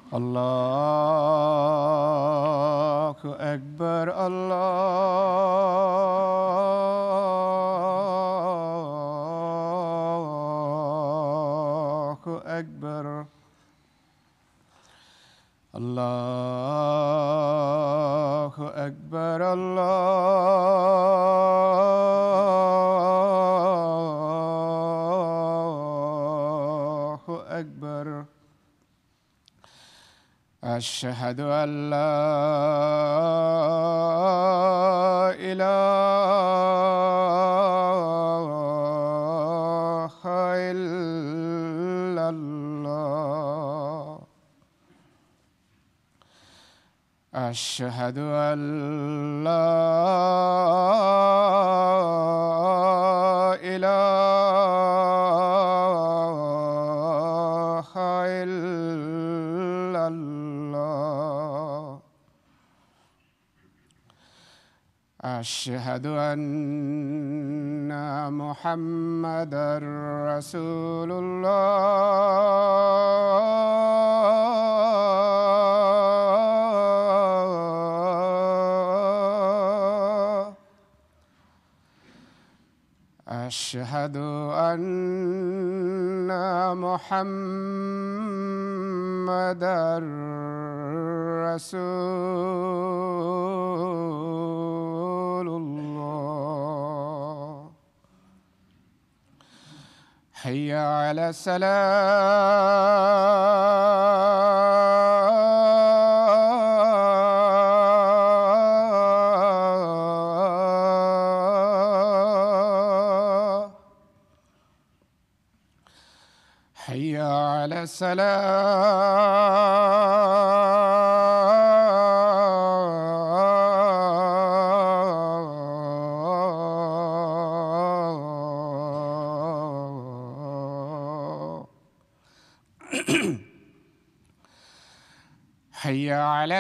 الله أكبر الله أكبر الله أكبر الله أكبر أشهد أن لا إله إلا الله أشهد أن لا إله إلا الله أشهد أن محمدًا رسول الله أشهد أن محمدًا رسول الله حي على الصلاة حي على السلام حي على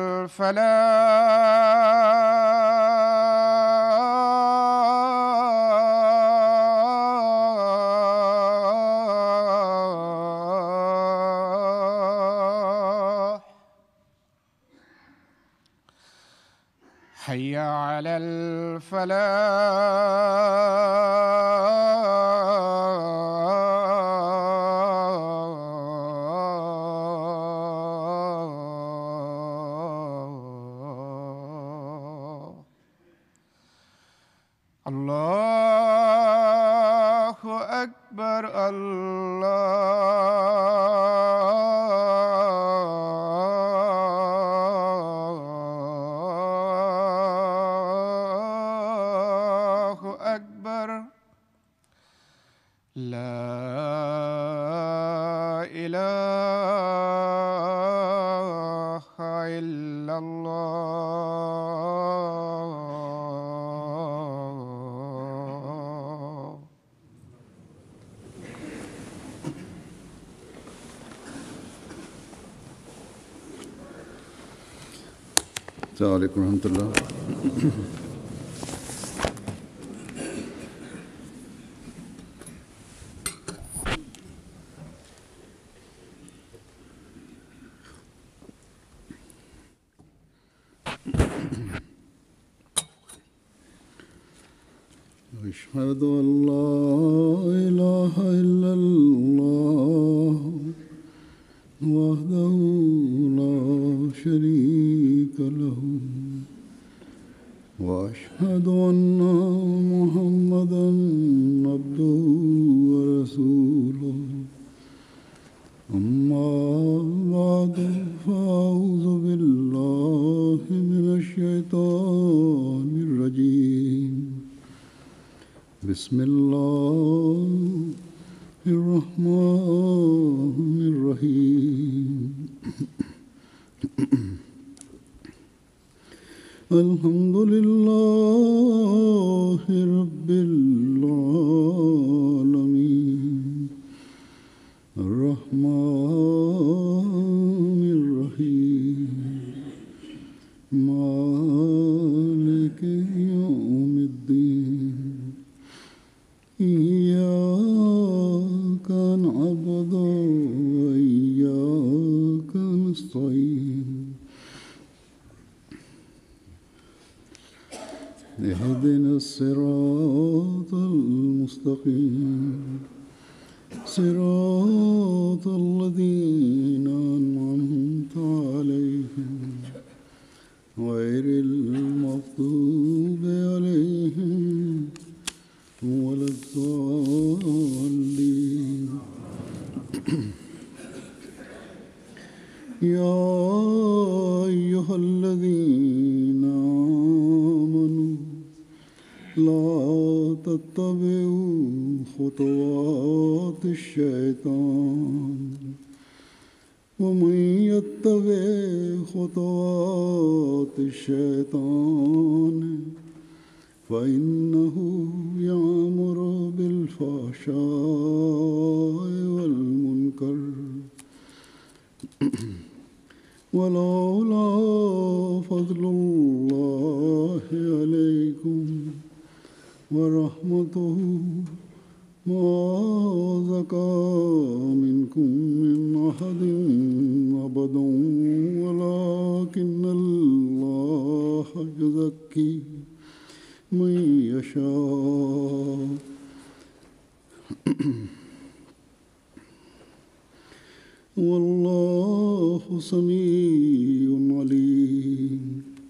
الفلاح حي على الفلاح الله أكبر الله أكبر لا إله إلا الله السلام عليكم ورحمة الله. أشهد أن لا إله إلا الله وحده لا شريك له وأشهد أن محمدًا عبده ورسوله أما بعد فأعوذ بالله من الشيطان الرجيم بسم الله الرحمن الرحيم الحمد لله رب العالمين الرحمن الرحيم مالك يوم الدين إياك نعبد وإياك نستعين اهدنا الصراط المستقيم صراط الذين أنعمت عليهم غير المغضوب عليهم ولا الضالين يا أيها الذين آمنوا لا تتبعوا خطوات الشيطان ومن يتبع خطوات الشيطان فإنه يأمر بالفحشاء والمنكر ولولا فضل الله عليكم ورحمته ما زكى منكم من أحد أبدا ولكن الله يزكي من يشاء والله سميع عليم.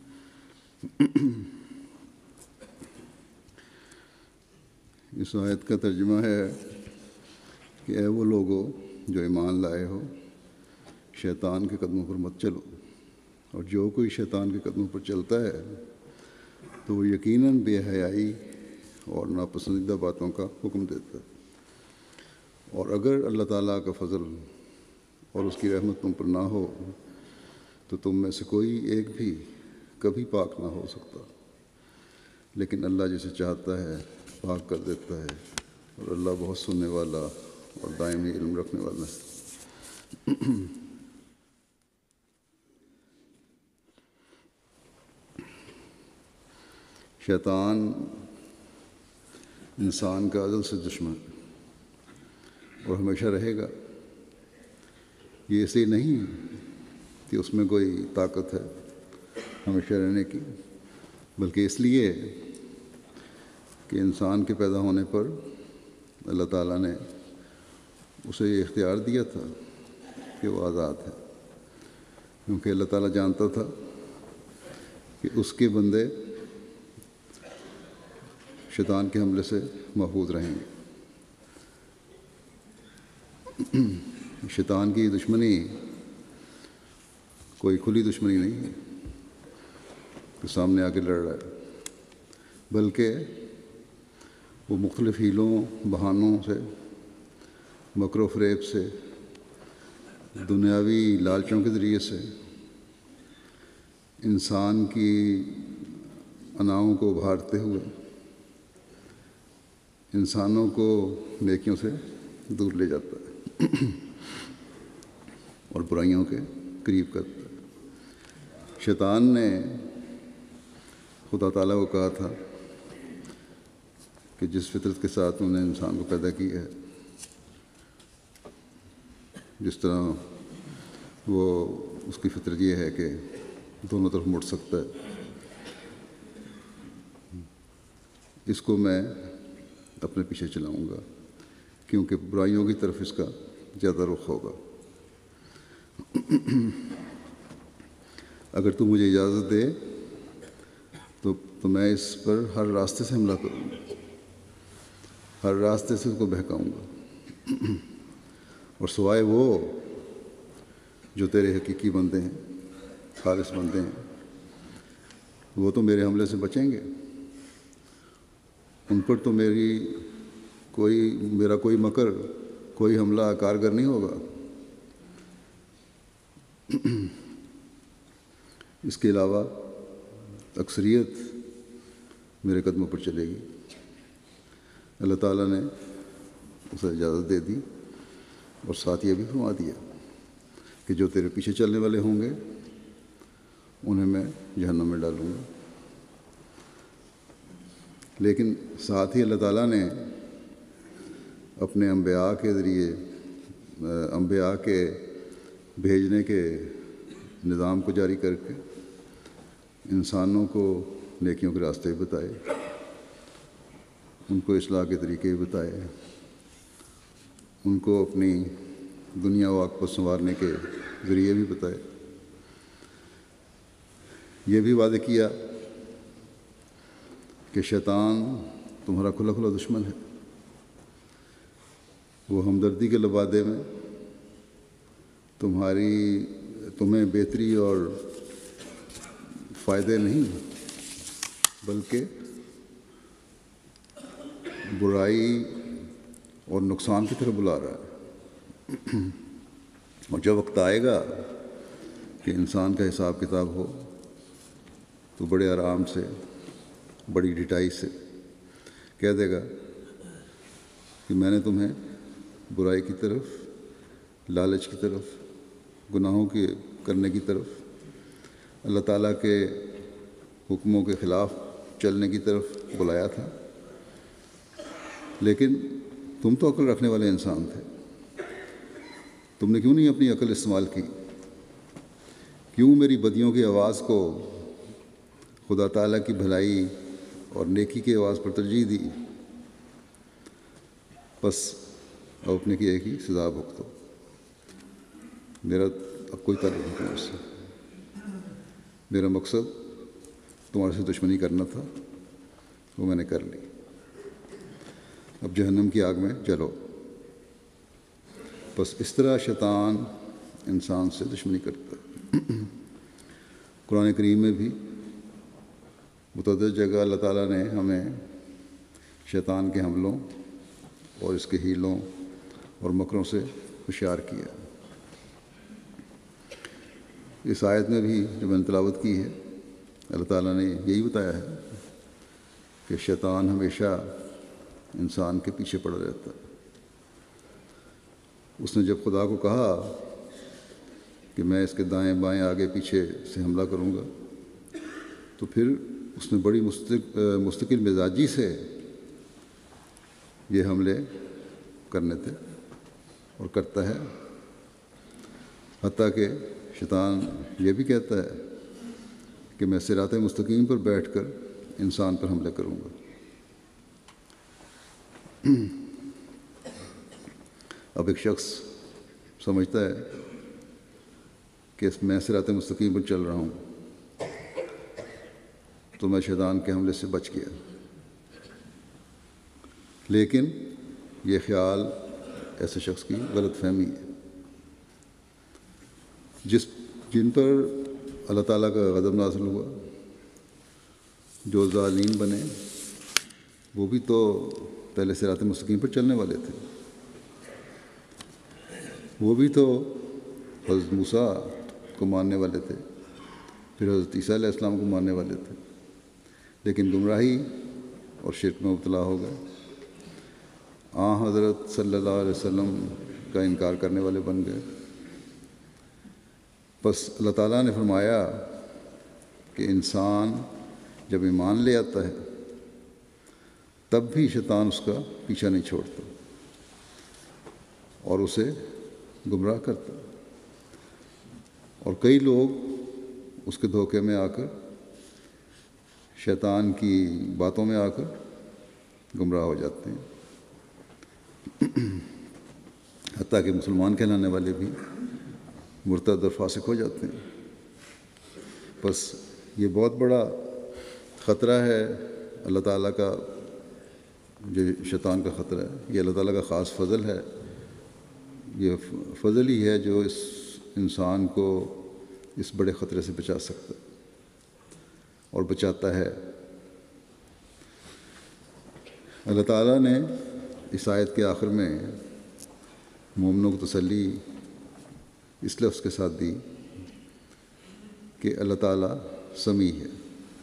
اس آیت کا ترجمہ ہے کہ اے وہ لوگو جو ایمان لائے ہو، شیطان کے قدموں پر مت چلو، اور جو کوئی شیطان کے قدموں پر چلتا ہے تو وہ یقیناً بے حیائی اور ناپسندیدہ باتوں کا حکم دیتا ہے، اور اگر اللہ تعالیٰ کا فضل اور اس کی رحمت تم پر نہ ہو تو تم میں سے کوئی ایک بھی کبھی پاک نہ ہو سکتا، لیکن اللہ جسے چاہتا ہے پاک کر دیتا ہے، اور اللہ بہت سننے والا اور دائمی علم رکھنے والا ہے۔ شیطان انسان کا ازل سے دشمن اور ہمیشہ رہے گا۔ یہ اس لیے نہیں کہ اس میں کوئی طاقت ہے ہمیشہ رہنے کی، بلکہ اس لیے کہ انسان کے پیدا ہونے پر اللہ تعالیٰ نے اسے یہ اختیار دیا تھا کہ وہ آزاد ہے، کیونکہ اللہ تعالیٰ جانتا تھا کہ اس کے بندے شیطان کے حملے سے محفوظ رہیں گے۔ شیطان کی دشمنی کوئی کھلی دشمنی نہیں ہے کہ سامنے آ کے لڑ رہا ہے، بلکہ وہ مختلف ہیلوں بہانوں سے، مکر و فریب سے، دنیاوی لالچوں کے ذریعے سے انسان کی اناؤں کو ابھارتے ہوئے انسانوں کو نیکیوں سے دور لے جاتا ہے اور برائیوں کے قریب کرتا ہے۔ شیطان نے خدا تعالیٰ کو کہا تھا کہ جس فطرت کے ساتھ انہوں نے انسان کو پیدا کیا ہے، جس طرح وہ اس کی فطرت یہ ہے کہ دونوں طرف مڑ سکتا ہے، اس کو میں اپنے پیچھے چلاؤں گا، کیونکہ برائیوں کی طرف اس کا زیادہ رخ ہوگا۔ اگر تو مجھے اجازت دے تو میں اس پر ہر راستے سے حملہ کروں گا، ہر راستے سے اس کو بہکاؤں گا، اور سوائے وہ جو تیرے حقیقی بندے ہیں، خالص بندے ہیں، وہ تو میرے حملے سے بچیں گے، ان پر تو میرا کوئی مکر، کوئی حملہ کارگر نہیں ہوگا۔ اس کے علاوہ اکثریت میرے قدموں پر چلے گی۔ اللہ تعالیٰ نے اسے اجازت دے دی، اور ساتھ یہ بھی فرما دیا کہ جو تیرے پیچھے چلنے والے ہوں گے انہیں میں جہنم میں ڈالوں گا۔ لیکن ساتھ ہی اللہ تعالیٰ نے اپنے انبیاء کے ذریعے، انبیاء کے بھیجنے کے نظام کو جاری کر کے انسانوں کو نیکیوں کے راستے بتائے، ان کو اصلاح کے طریقے بتائے، ان کو اپنی دنیا و عقبہ کو سنوارنے کے ذریعے بھی بتائے۔ یہ بھی وعدہ کیا کہ شیطان تمہارا کھلا کھلا دشمن ہے، وہ ہمدردی کے لبادے میں تمہیں بہتری اور فائدے نہیں بلکہ برائی اور نقصان کی طرف بلا رہا ہے۔ اور جب وقت آئے گا کہ انسان کا حساب کتاب ہو تو بڑے آرام سے، بڑی ڈٹائی سے کہہ دے گا کہ میں نے تمہیں برائی کی طرف، لالچ کی طرف، گناہوں کے کرنے کی طرف، اللہ تعالیٰ کے حکموں کے خلاف چلنے کی طرف بلایا تھا، لیکن تم تو عقل رکھنے والے انسان تھے، تم نے کیوں نہیں اپنی عقل استعمال کی؟ کیوں میری بدیوں کی آواز کو خدا تعالیٰ کی بھلائی اور نیکی کی آواز پر ترجیح دی؟ بس اب اپنے کی ایک ہی سزا بھگتو، میرا اب کوئی تعلق نہیں تمہارے سے، میرا مقصد تمہارے سے دشمنی کرنا تھا، وہ میں نے کر لی، اب جہنم کی آگ میں جلو۔ بس اس طرح شیطان انسان سے دشمنی کرتا ہے۔ قرآن کریم میں بھی متعدد جگہ اللہ تعالیٰ نے ہمیں شیطان کے حملوں اور اس کے ہیلوں اور مکروں سے ہوشیار کیا۔ اس آیت میں بھی جو میں نے تلاوت کی ہے، اللہ تعالیٰ نے یہی بتایا ہے کہ شیطان ہمیشہ انسان کے پیچھے پڑا رہتا ہے۔ اس نے جب خدا کو کہا کہ میں اس کے دائیں بائیں آگے پیچھے سے حملہ کروں گا، تو پھر اس نے بڑی مستقل مزاجی سے یہ حملے کرنے تھے اور کرتا ہے، حتیٰ کہ شیطان یہ بھی کہتا ہے کہ میں صراط مستقیم پر بیٹھ کر انسان پر حملے کروں گا۔ اب ایک شخص سمجھتا ہے کہ میں صراط مستقیم پر چل رہا ہوں تو میں شیطان کے حملے سے بچ گیا، لیکن یہ خیال ایسے شخص کی غلط فہمی ہے۔ جن پر اللہ تعالیٰ کا غضب نازل ہوا، جو ظالم بنے، وہ بھی تو پہلے صراط مستقیم پر چلنے والے تھے، وہ بھی تو حضرت موسیٰ کو ماننے والے تھے، پھر حضرت عیسیٰ علیہ السلام کو ماننے والے تھے، لیکن گمراہی اور شرک میں مبتلا ہو گئے، حضرت صلی اللہ علیہ وسلم کا انکار کرنے والے بن گئے۔ بس اللہ تعالیٰ نے فرمایا کہ انسان جب ایمان لے آتا ہے تب بھی شیطان اس کا پیچھا نہیں چھوڑتا اور اسے گمراہ کرتا، اور کئی لوگ اس کے دھوکے میں آ کر، شیطان کی باتوں میں آ کر گمراہ ہو جاتے ہیں، حتیٰ کہ مسلمان کہلانے والے بھی مرتد اور فاسق ہو جاتے ہیں۔ بس یہ بہت بڑا خطرہ ہے اللہ تعالیٰ کا، جو شیطان کا خطرہ ہے، یہ اللہ تعالیٰ کا خاص فضل ہے، یہ فضل ہی ہے جو اس انسان کو اس بڑے خطرے سے بچا سکتا ہے اور بچاتا ہے۔ اللہ تعالیٰ نے اس آیت کے آخر میں مومنوں کو تسلی اس لفظ کے ساتھ دی کہ اللہ تعالیٰ سمیع ہے،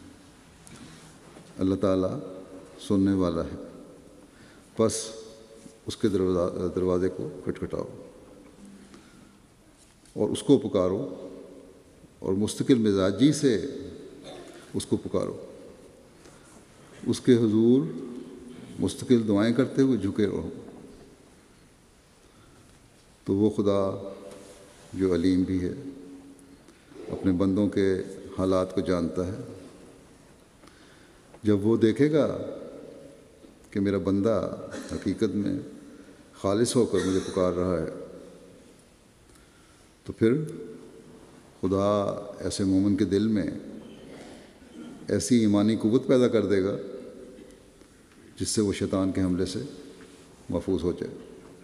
اللہ تعالیٰ سننے والا ہے، بس اس کے دروازے کو کھٹکھٹاؤ اور اس کو پکارو، اور مستقل مزاجی سے اس کو پکارو، اس کے حضور مستقل دعائیں کرتے ہوئے جھکے رہو، تو وہ خدا جو علیم بھی ہے اپنے بندوں کے حالات کو جانتا ہے۔ جب وہ دیکھے گا کہ میرا بندہ حقیقت میں خالص ہو کر مجھے پکار رہا ہے، تو پھر خدا ایسے مومن کے دل میں ایسی ایمانی قوت پیدا کر دے گا جس سے وہ شیطان کے حملے سے محفوظ ہو جائے،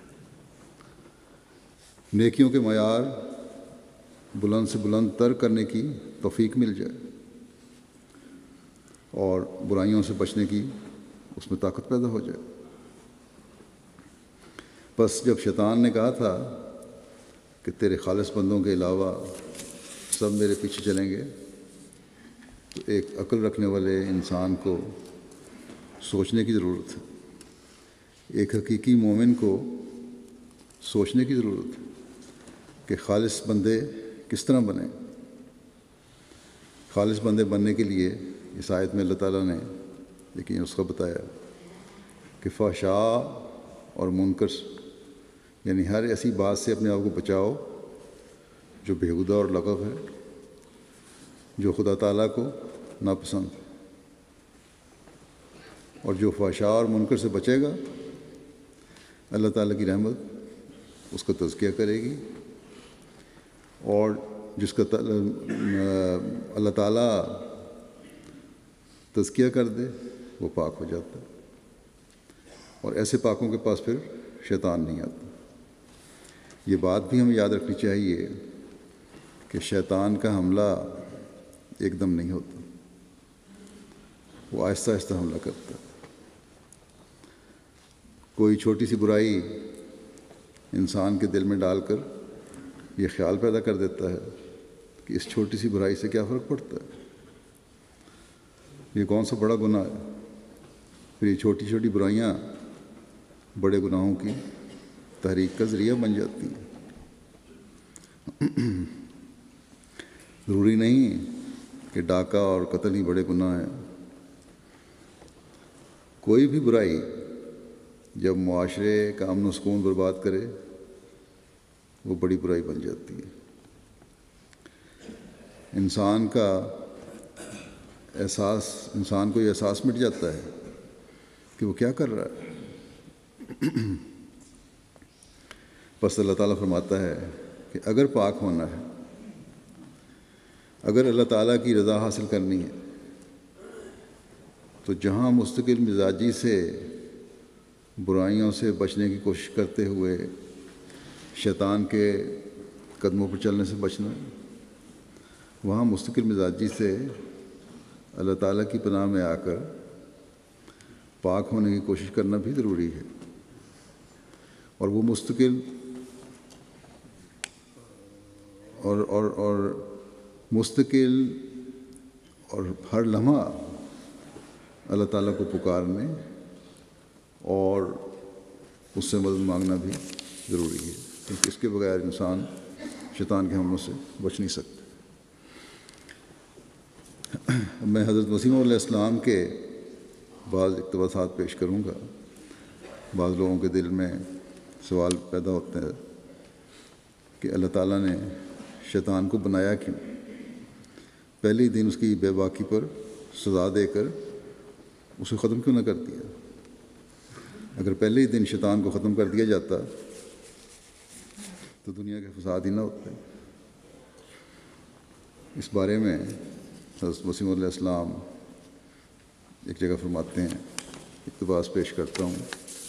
نیکیوں کے معیار بلند سے بلند تر کرنے کی توفیق مل جائے اور برائیوں سے بچنے کی اس میں طاقت پیدا ہو جائے۔ بس جب شیطان نے کہا تھا کہ تیرے خالص بندوں کے علاوہ سب میرے پیچھے چلیں گے، تو ایک عقل رکھنے والے انسان کو سوچنے کی ضرورت ہے، ایک حقیقی مومن کو سوچنے کی ضرورت ہے کہ خالص بندے کس طرح بنیں۔ خالص بندے بننے کے لیے اس آیت میں اللہ تعالیٰ نے لیکن اس کا بتایا کہ فحشاء اور منکر یعنی ہر ایسی بات سے اپنے آپ کو بچاؤ جو بیہودہ اور لغو ہے، جو خدا تعالیٰ کو ناپسند ہے، اور جو فحشاء اور منکر سے بچے گا اللہ تعالیٰ کی رحمت اس کا تزکیہ کرے گی، اور جس کا اللہ تعالیٰ تزکیہ کر دے وہ پاک ہو جاتا ہے، اور ایسے پاکوں کے پاس پھر شیطان نہیں آتا۔ یہ بات بھی ہمیں یاد رکھنی چاہیے کہ شیطان کا حملہ ایک دم نہیں ہوتا، وہ آہستہ آہستہ حملہ کرتا ہے۔ کوئی چھوٹی سی برائی انسان کے دل میں ڈال کر یہ خیال پیدا کر دیتا ہے کہ اس چھوٹی سی برائی سے کیا فرق پڑتا ہے، یہ کون سا بڑا گناہ ہے۔ پھر یہ چھوٹی چھوٹی برائیاں بڑے گناہوں کی تحریک کا ذریعہ بن جاتی ہیں۔ ضروری نہیں کہ ڈاکہ اور قتل ہی بڑے گناہ ہیں، کوئی بھی برائی جب معاشرے کا امن و سکون برباد کرے وہ بڑی برائی بن جاتی ہے۔ انسان کو یہ احساس مٹ جاتا ہے کہ وہ کیا کر رہا ہے۔ بس اللہ تعالیٰ فرماتا ہے کہ اگر پاک ہونا ہے، اگر اللہ تعالیٰ کی رضا حاصل کرنی ہے، تو جہاں مستقل مزاجی سے برائیوں سے بچنے کی کوشش کرتے ہوئے شیطان کے قدموں پر چلنے سے بچنا ہے، وہاں مستقل مزاجی سے اللہ تعالیٰ کی پناہ میں آ کر پاک ہونے کی کوشش کرنا بھی ضروری ہے۔ اور وہ مستقل اور ہر لمحہ اللہ تعالیٰ کو پکارنے اور اس سے مدد مانگنا بھی ضروری ہے، کیونکہ اس کے بغیر انسان شیطان کے حملوں سے بچ نہیں سکتا۔ میں حضرت مسیح علیہ السلام کے بعض اقتباسات پیش کروں گا۔ بعض لوگوں کے دل میں سوال پیدا ہوتا ہے کہ اللہ تعالیٰ نے شیطان کو بنایا کیوں؟ پہلے ہی دن اس کی بے باکی پر سزا دے کر اسے ختم کیوں نہ کر دیا؟ اگر پہلے ہی دن شیطان کو ختم کر دیا جاتا تو دنیا کے فساد ہی نہ ہوتے۔ اس بارے میں حضرت مسیح علیہ السلام ایک جگہ فرماتے ہیں، اقتباس پیش کرتا ہوں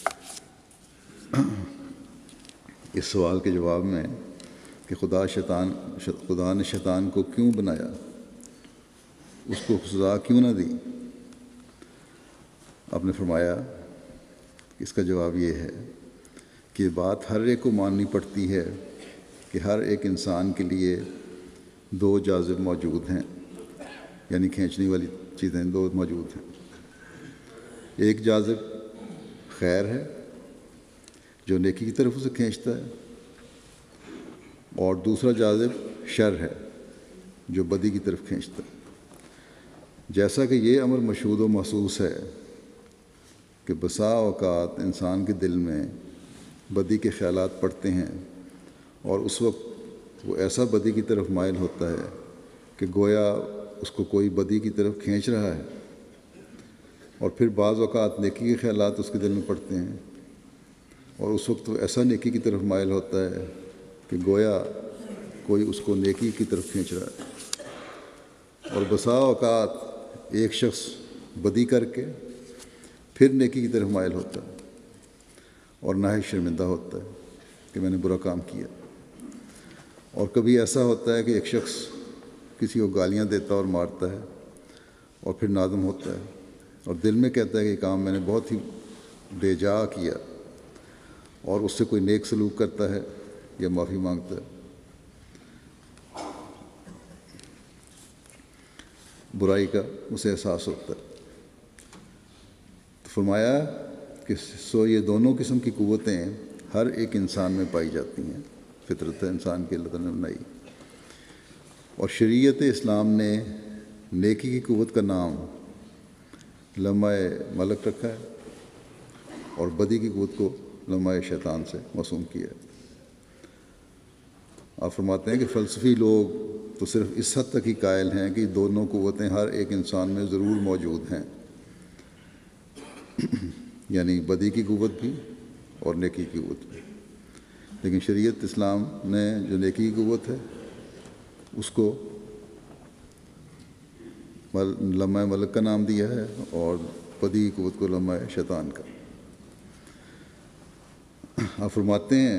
اس سوال کے جواب میں کہ خدا نے شیطان کو کیوں بنایا، اس کو سزا کیوں نہ دی؟ آپ نے فرمایا کہ اس کا جواب یہ ہے کہ یہ بات ہر ایک کو ماننی پڑتی ہے کہ ہر ایک انسان کے لیے دو جاذب موجود ہیں، یعنی کھینچنے والی چیزیں دو موجود ہیں۔ ایک جاذب خیر ہے جو نیکی کی طرف اسے کھینچتا ہے، اور دوسرا جاذب شر ہے جو بدی کی طرف کھینچتا ہے۔ جیسا کہ یہ امر مشہود و محسوس ہے کہ بسا اوقات انسان کے دل میں بدی کے خیالات پڑتے ہیں، اور اس وقت وہ ایسا بدی کی طرف مائل ہوتا ہے کہ گویا اس کو کوئی بدی کی طرف کھینچ رہا ہے، اور پھر بعض اوقات نیکی کے خیالات اس کے دل میں پڑتے ہیں، اور اس وقت وہ ایسا نیکی کی طرف مائل ہوتا ہے کہ گویا کوئی اس کو نیکی کی طرف کھینچ رہا ہے۔ اور بسا اوقات ایک شخص بدی کر کے پھر نیکی کی طرف مائل ہوتا ہے اور نہایت شرمندہ ہوتا ہے کہ میں نے برا کام کیا۔ اور کبھی ایسا ہوتا ہے کہ ایک شخص کسی کو گالیاں دیتا اور مارتا ہے اور پھر نادم ہوتا ہے اور دل میں کہتا ہے کہ یہ کام میں نے بہت ہی بے جا کیا، اور اس سے کوئی نیک سلوک کرتا ہے یا معافی مانگتا ہے۔ برائی کا اسے احساس ہوتا ہے۔ تو فرمایا کہ سو یہ دونوں قسم کی قوتیں ہر ایک انسان میں پائی جاتی ہیں، فطرت انسان کی اللہ تعالیٰ نے بنائی، اور شریعت اسلام نے نیکی کی قوت کا نام لمحہ ملک رکھا ہے اور بدی کی قوت کو لمحہ شیطان سے معصوم کیا ہے۔ آپ فرماتے ہیں کہ فلسفی لوگ تو صرف اس حد تک ہی قائل ہیں کہ دونوں قوتیں ہر ایک انسان میں ضرور موجود ہیں، یعنی بدی کی قوت بھی اور نیکی کی قوت بھی، لیکن شریعت اسلام نے جو نیکی کی قوت ہے اس کو لمحہ ملک کا نام دیا ہے اور بدی کی قوت کو لمحہ شیطان کا۔ آپ فرماتے ہیں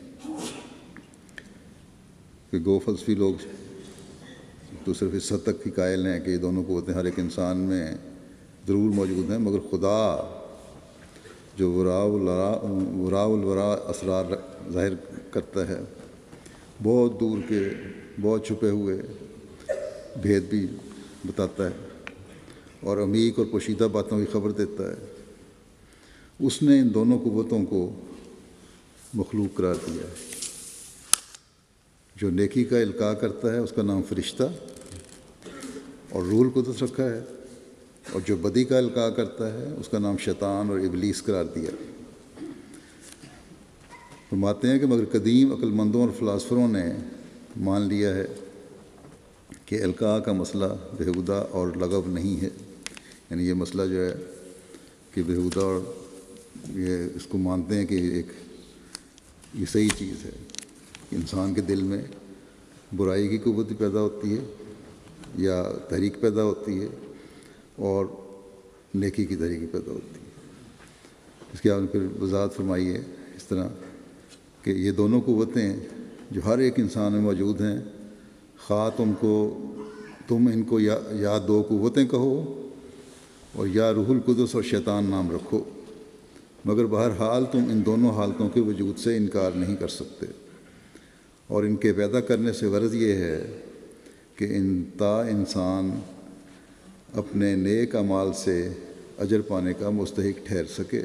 کہ گو فلسفی لوگ تو صرف اس حد تک ہی قائل ہیں کہ یہ دونوں قوتیں ہر ایک انسان میں ضرور موجود ہیں، مگر خدا جو وراء الورا اسرار ظاہر کرتا ہے، بہت دور کے بہت چھپے ہوئے بھید بھی بتاتا ہے اور عمیق اور پوشیدہ باتوں کی خبر دیتا ہے، اس نے ان دونوں قوتوں کو مخلوق قرار دیا ہے۔ جو نیکی کا القاء کرتا ہے اس کا نام فرشتہ اور روح القدس رکھا ہے، اور جو بدی کا القاء کرتا ہے اس کا نام شیطان اور ابلیس قرار دیا۔ فرماتے ہیں کہ مگر قدیم عقل مندوں اور فلاسفروں نے مان لیا ہے کہ القاء کا مسئلہ بےہودہ اور لغو نہیں ہے، یعنی یہ مسئلہ جو ہے کہ بےہودہ، اور یہ اس کو مانتے ہیں کہ یہ صحیح چیز ہے کہ انسان کے دل میں برائی کی قوت پیدا ہوتی ہے یا تحریک پیدا ہوتی ہے اور نیکی کی تحریک پیدا ہوتی ہے۔ اس کی آپ نے پھر وضاحت فرمائی ہے اس طرح کہ یہ دونوں قوتیں جو ہر ایک انسان میں موجود ہیں، خواہ تم ان کو یا دو قوتیں کہو اور یا روح القدس اور شیطان نام رکھو، مگر بہرحال تم ان دونوں حالتوں کے وجود سے انکار نہیں کر سکتے، اور ان کے پیدا کرنے سے غرض یہ ہے کہ انسان اپنے نیک اعمال سے اجر پانے کا مستحق ٹھہر سکے،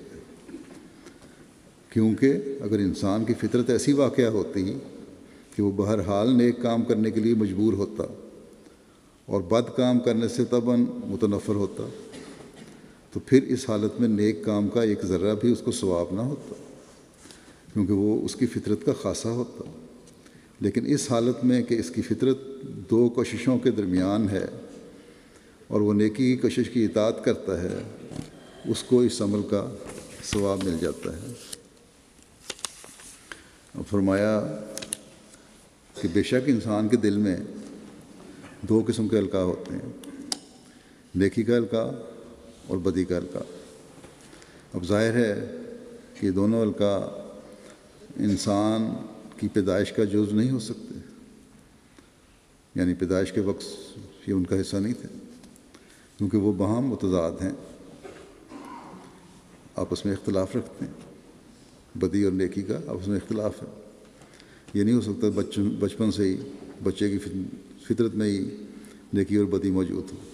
کیونکہ اگر انسان کی فطرت ایسی واقعہ ہوتی کہ وہ بہرحال نیک کام کرنے کے لیے مجبور ہوتا اور بد کام کرنے سے طبعاً متنفر ہوتا، تو پھر اس حالت میں نیک کام کا ایک ذرہ بھی اس کو ثواب نہ ہوتا، کیونکہ وہ اس کی فطرت کا خاصہ ہوتا۔ لیکن اس حالت میں کہ اس کی فطرت دو کوششوں کے درمیان ہے اور وہ نیکی کی کوشش کی اطاعت کرتا ہے، اس کو اس عمل کا ثواب مل جاتا ہے۔ اور فرمایا کہ بے شک انسان کے دل میں دو قسم کے القاء ہوتے ہیں، نیکی کا القاء اور بدی کا القاء۔ اب ظاہر ہے کہ دونوں القاء انسان کی پیدائش کا جز نہیں ہو سکتے، یعنی پیدائش کے وقت یہ ان کا حصہ نہیں تھے، کیونکہ وہ باہم متضاد ہیں، آپس میں اختلاف رکھتے ہیں۔ بدی اور نیکی کا آپس میں اختلاف ہے، یہ نہیں ہو سکتا بچپن سے ہی بچے کی فطرت میں ہی نیکی اور بدی موجود ہو۔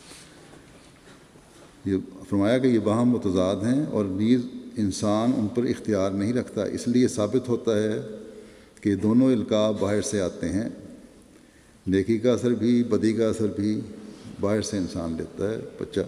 یہ فرمایا کہ یہ باہم متضاد ہیں اور نیز انسان ان پر اختیار نہیں رکھتا، اس لیے ثابت ہوتا ہے کہ دونوں القاء باہر سے آتے ہیں، نیکی کا اثر بھی بدی کا اثر بھی باہر سے انسان لیتا ہے۔ بچہ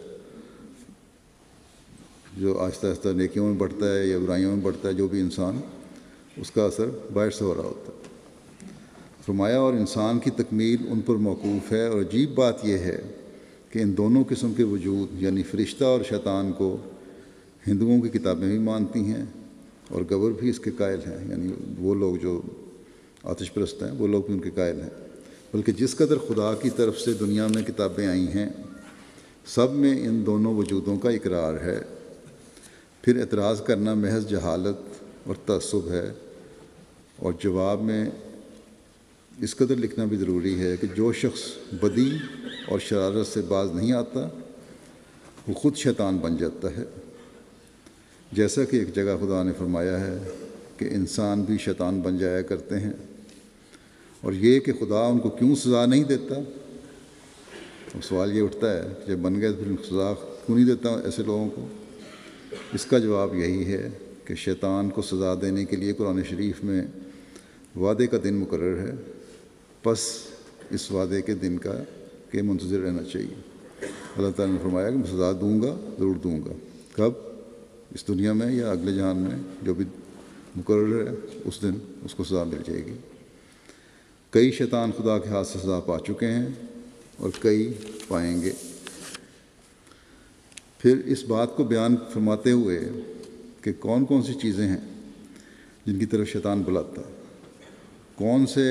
جو آہستہ آہستہ نیکیوں میں بڑھتا ہے یا برائیوں میں بڑھتا ہے، جو بھی انسان، اس کا اثر باہر سے ہو رہا ہوتا ہے۔ فرمایا اور انسان کی تکمیل ان پر موقوف ہے، اور عجیب بات یہ ہے کہ ان دونوں قسم کے وجود یعنی فرشتہ اور شیطان کو ہندوؤں کی کتابیں بھی مانتی ہیں اور گور بھی اس کے قائل ہیں، یعنی وہ لوگ جو آتش پرست ہیں وہ لوگ بھی ان کے قائل ہیں، بلکہ جس قدر خدا کی طرف سے دنیا میں کتابیں آئی ہیں سب میں ان دونوں وجودوں کا اقرار ہے۔ پھر اعتراض کرنا محض جہالت اور تعصب ہے، اور جواب میں اس قدر لکھنا بھی ضروری ہے کہ جو شخص بدی اور شرارت سے باز نہیں آتا وہ خود شیطان بن جاتا ہے، جیسا کہ ایک جگہ خدا نے فرمایا ہے کہ انسان بھی شیطان بن جایا کرتے ہیں، اور یہ کہ خدا ان کو کیوں سزا نہیں دیتا۔ سوال یہ اٹھتا ہے کہ جب بن گئے تو پھر سزا کیوں نہیں دیتا ایسے لوگوں کو؟ اس کا جواب یہی ہے کہ شیطان کو سزا دینے کے لیے قرآن شریف میں وعدے کا دن مقرر ہے، پس اس وعدے کے دن کا کہ منتظر رہنا چاہیے۔ اللہ تعالیٰ نے فرمایا کہ میں سزا دوں گا، ضرور دوں گا۔ کب؟ اس دنیا میں یا اگلے جہان میں، جو بھی مقرر ہے اس دن اس کو سزا مل جائے گی۔ کئی شیطان خدا کے ہاتھ سے سزا پا چکے ہیں اور کئی پائیں گے۔ پھر اس بات کو بیان فرماتے ہوئے کہ کون کون سی چیزیں ہیں جن کی طرف شیطان بلاتا ہے، کون سے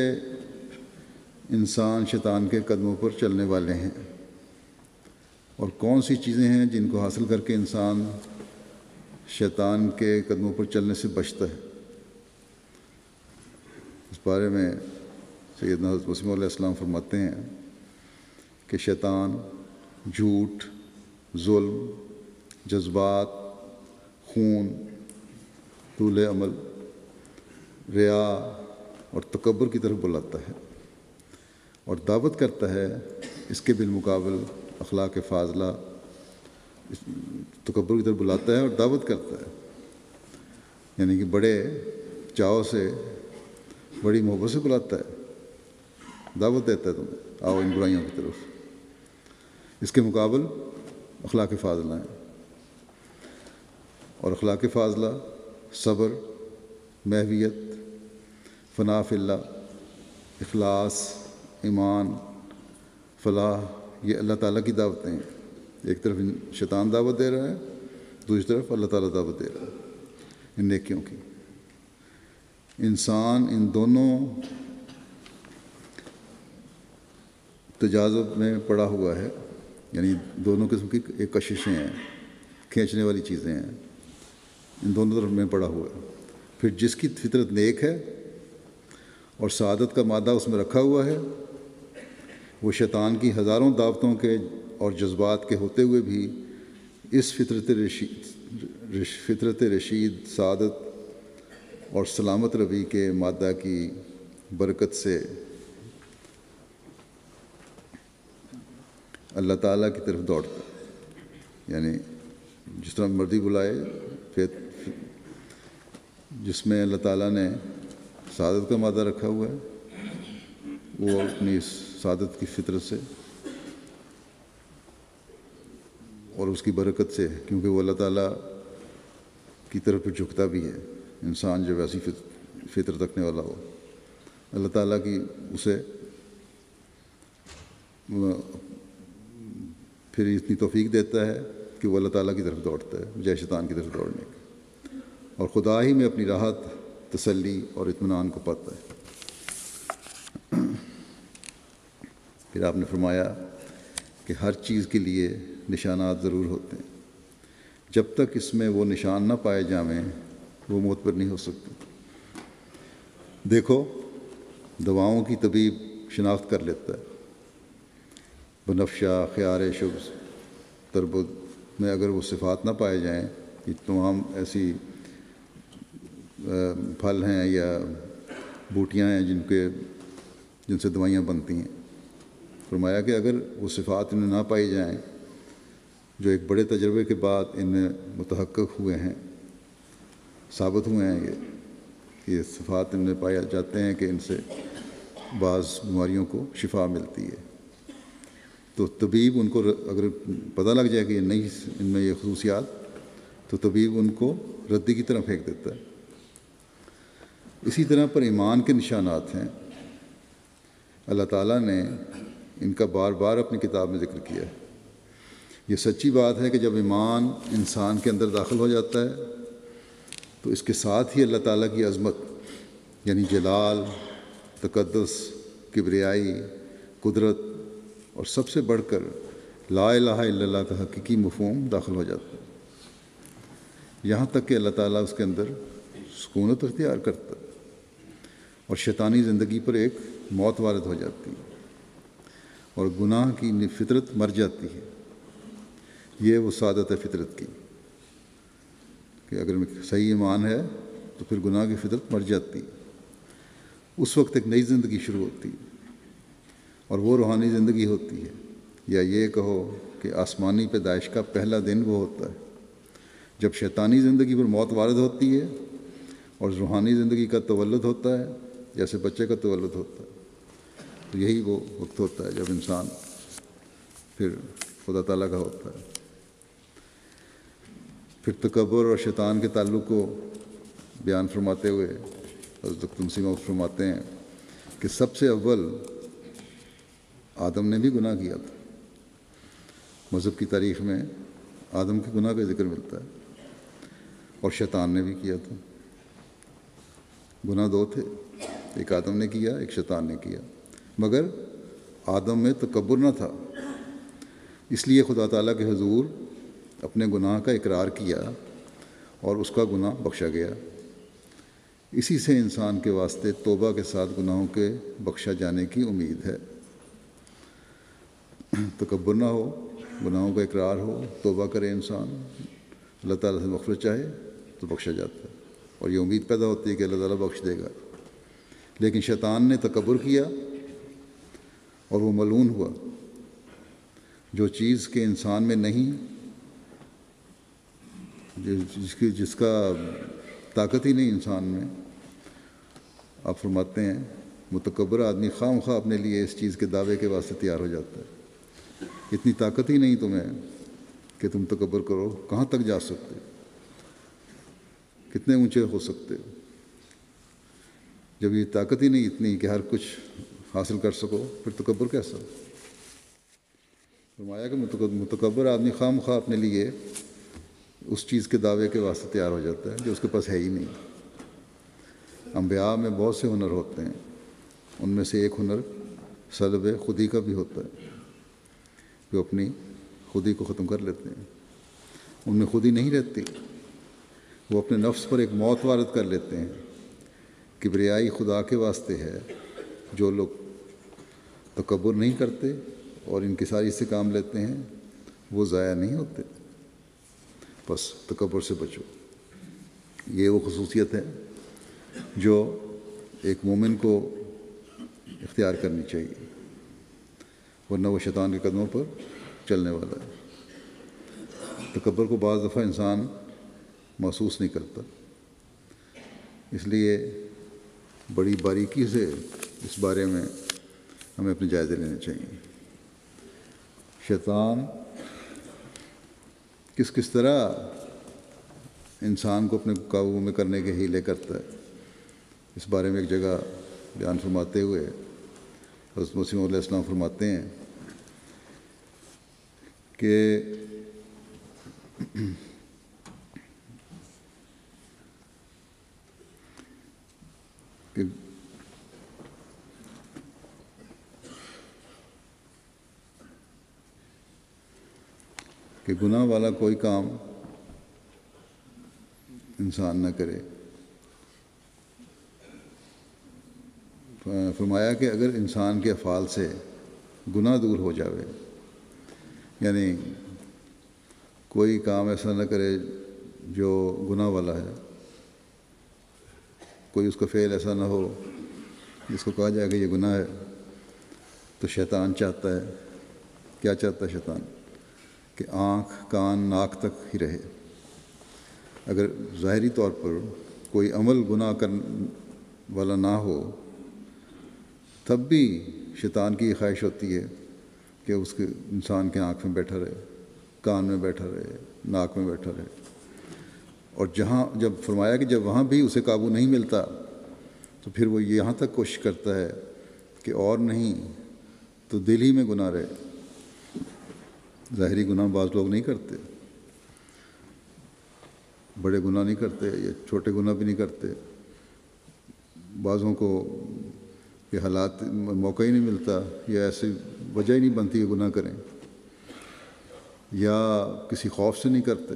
انسان شیطان کے قدموں پر چلنے والے ہیں، اور کون سی چیزیں ہیں جن کو حاصل کر کے انسان شیطان کے قدموں پر چلنے سے بچتا ہے۔ اس بارے میں سیدنا حضرت مسیح علیہ السلام فرماتے ہیں کہ شیطان جھوٹ، ظلم، جذبات، خون، طول عمل، ریا اور تکبر کی طرف بلاتا ہے اور دعوت کرتا ہے اس کے بالمقابل اخلاق فاضلہ، تکبر کی طرف بلاتا ہے اور دعوت کرتا ہے، یعنی کہ بڑے چاؤ سے، بڑی محبت سے بلاتا ہے، دعوت دیتا ہے تمہیں آؤ ان برائیوں کی طرف۔ اس کے مقابل اخلاق فاضلہ ہیں، اور اخلاق فاضلہ صبر، محویت، فنا فی اللہ، اخلاص، ایمان، فلاح، یہ اللہ تعالیٰ کی دعوتیں ہیں۔ ایک طرف شیطان دعوت دے رہا ہے، دوسری طرف اللہ تعالیٰ دعوت دے رہا ہے ان نیکیوں کی۔ انسان ان دونوں تجاذب میں پڑا ہوا ہے، یعنی دونوں قسم کی ایک کششیں ہیں، کھینچنے والی چیزیں ہیں، ان دونوں طرف میں پڑا ہوا ہے۔ پھر جس کی فطرت نیک ہے اور سعادت کا مادہ اس میں رکھا ہوا ہے، وہ شیطان کی ہزاروں دعوتوں کے اور جذبات کے ہوتے ہوئے بھی اس فطرت رشید، سعادت اور سلامت روی کے مادہ کی برکت سے اللہ تعالیٰ کی طرف دوڑتا ہے، یعنی جس طرح مرضی بلائے، جس میں اللہ تعالیٰ نے سعادت کا مادہ رکھا ہوا ہے وہ اپنی سعادت کی فطرت سے اور اس کی برکت سے، کیونکہ وہ اللہ تعالیٰ کی طرف جھکتا بھی ہے۔ انسان جو ویسی فطرت رکھنے والا ہو، اللہ تعالیٰ کی اسے پھر اتنی توفیق دیتا ہے کہ وہ اللہ تعالیٰ کی طرف دوڑتا ہے بجائے شیطان کی طرف دوڑنے کی، اور خدا ہی میں اپنی راحت، تسلی اور اطمینان کو پاتا ہے۔ پھر آپ نے فرمایا کہ ہر چیز کے لیے نشانات ضرور ہوتے ہیں، جب تک اس میں وہ نشان نہ پائے جائیں وہ معتبر نہیں ہو سکتے۔ دیکھو، دواؤں کی طبیب شناخت کر لیتا ہے، بنفشہ، خیار شبز، تربت میں اگر وہ صفات نہ پائے جائیں، یہ تمام ایسی پھل ہیں یا بوٹیاں ہیں جن سے دوائیاں بنتی ہیں، فرمایا کہ اگر وہ صفات انہیں نہ پائی جائیں جو ایک بڑے تجربے کے بعد ان میں متحقق ہوئے ہیں، ثابت ہوئے ہیں کہ یہ صفات ان میں پائے جاتے ہیں کہ ان سے بعض بیماریوں کو شفا ملتی ہے، تو طبیب ان کو اگر پتہ لگ جائے کہ یہ نہیں، ان میں یہ خصوصیات، تو طبیب ان کو ردی کی طرح پھینک دیتا ہے۔ اسی طرح پر ایمان کے نشانات ہیں، اللہ تعالیٰ نے ان کا بار بار اپنی کتاب میں ذکر کیا ہے۔ یہ سچی بات ہے کہ جب ایمان انسان کے اندر داخل ہو جاتا ہے تو اس کے ساتھ ہی اللہ تعالیٰ کی عظمت یعنی جلال، تقدس، کبریائی، قدرت اور سب سے بڑھ کر لا الہ الا اللہ کا حقیقی مفہوم داخل ہو جاتا ہے، یہاں تک کہ اللہ تعالیٰ اس کے اندر سکونت اختیار کرتا ہے اور شیطانی زندگی پر ایک موت وارد ہو جاتی ہے اور گناہ کی فطرت مر جاتی ہے۔ یہ وہ سعادت ہے فطرت کی کہ اگر صحیح ایمان ہے تو پھر گناہ کی فطرت مر جاتی ہے، اس وقت ایک نئی زندگی شروع ہوتی ہے اور وہ روحانی زندگی ہوتی ہے، یا یہ کہو کہ آسمانی پیدائش کا پہلا دن وہ ہوتا ہے جب شیطانی زندگی پر موت وارد ہوتی ہے اور روحانی زندگی کا تولد ہوتا ہے، جیسے بچے کا تولد ہوتا ہے۔ تو یہی وہ وقت ہوتا ہے جب انسان پھر خدا تعالیٰ کا ہوتا ہے۔ پھر تکبر اور شیطان کے تعلق کو بیان فرماتے ہوئے حضرت مسیح موعود فرماتے ہیں کہ سب سے اول آدم نے بھی گناہ کیا تھا۔ مذہب کی تاریخ میں آدم کے گناہ کا ذکر ملتا ہے اور شیطان نے بھی کیا تھا۔ گناہ دو تھے، ایک آدم نے کیا، ایک شیطان نے کیا، مگر آدم میں تکبر نہ تھا، اس لیے خدا تعالیٰ کے حضور اپنے گناہ کا اقرار کیا اور اس کا گناہ بخشا گیا۔ اسی سے انسان کے واسطے توبہ کے ساتھ گناہوں کے بخشا جانے کی امید ہے۔ تکبر نہ ہو، گناہوں کا اقرار ہو، توبہ کرے انسان، اللہ تعالیٰ سے مغفرت چاہے تو بخشا جاتا ہے اور یہ امید پیدا ہوتی ہے کہ اللہ تعالیٰ بخش دے گا۔ لیکن شیطان نے تکبر کیا اور وہ ملعون ہوا۔ جو چیز کے انسان میں نہیں، جس کا طاقت ہی نہیں انسان میں، آپ فرماتے ہیں متکبر آدمی خواہ مخواہ اپنے لیے اس چیز کے دعوے کے واسطے تیار ہو جاتا ہے۔ اتنی طاقت ہی نہیں تمہیں کہ تم تکبر کرو، کہاں تک جا سکتے، کتنے اونچے ہو سکتے ہو؟ جب یہ طاقت ہی نہیں اتنی کہ ہر کچھ حاصل کر سکو، پھر تکبر کیسا؟ فرمایا کہ متکبر آدمی خواہ مخواہ اپنے لیے اس چیز کے دعوے کے واسطے تیار ہو جاتا ہے جو اس کے پاس ہے ہی نہیں۔ انبیاء میں بہت سے ہنر ہوتے ہیں، ان میں سے ایک ہنر سلب خودی کا بھی ہوتا ہے، جو اپنی خودی کو ختم کر لیتے ہیں۔ ان میں خودی نہیں رہتی، وہ اپنے نفس پر ایک موت وارد کر لیتے ہیں۔ کبریائی خدا کے واسطے ہے۔ جو لوگ تکبر نہیں کرتے اور انکساری سے کام لیتے ہیں وہ ضائع نہیں ہوتے۔ بس تکبر سے بچو، یہ وہ خصوصیت ہے جو ایک مومن کو اختیار کرنی چاہیے، ورنہ وہ شیطان کے قدموں پر چلنے والا ہے۔ تکبر کو بعض دفعہ انسان محسوس نہیں کرتا، اس لیے بڑی باریکی سے اس بارے میں ہمیں اپنے جائزے لینے چاہیے۔ شیطان کس طرح انسان کو اپنے قابو میں کرنے کے ہیلے کرتا ہے، اس بارے میں ایک جگہ بیان فرماتے ہوئے حضرت مسیح موعود علیہ السلام فرماتے ہیں کہ گناہ والا کوئی کام انسان نہ کرے۔ فرمایا کہ اگر انسان کے افعال سے گناہ دور ہو جاوے، یعنی کوئی کام ایسا نہ کرے جو گناہ والا ہے، کوئی اس کا فعل ایسا نہ ہو جس کو کہا جائے کہ یہ گناہ ہے، تو شیطان چاہتا ہے، کیا چاہتا ہے شیطان؟ کہ آنکھ، کان، ناک تک ہی رہے۔ اگر ظاہری طور پر کوئی عمل گناہ کرنے والا نہ ہو، تب بھی شیطان کی یہ خواہش ہوتی ہے کہ اس کے انسان کے آنکھ میں بیٹھا رہے، کان میں بیٹھا رہے، ناک میں بیٹھا رہے۔ اور جب فرمایا کہ جب وہاں بھی اسے قابو نہیں ملتا تو پھر وہ یہاں تک کوشش کرتا ہے کہ اور نہیں تو دل ہی میں گناہ رہے. ظاہری گناہ بعض لوگ نہیں کرتے، بڑے گناہ نہیں کرتے یا چھوٹے گناہ بھی نہیں کرتے. بعضوں کو یہ حالات موقع ہی نہیں ملتا یا ایسی وجہ ہی نہیں بنتی کہ گناہ کریں، یا کسی خوف سے نہیں کرتے،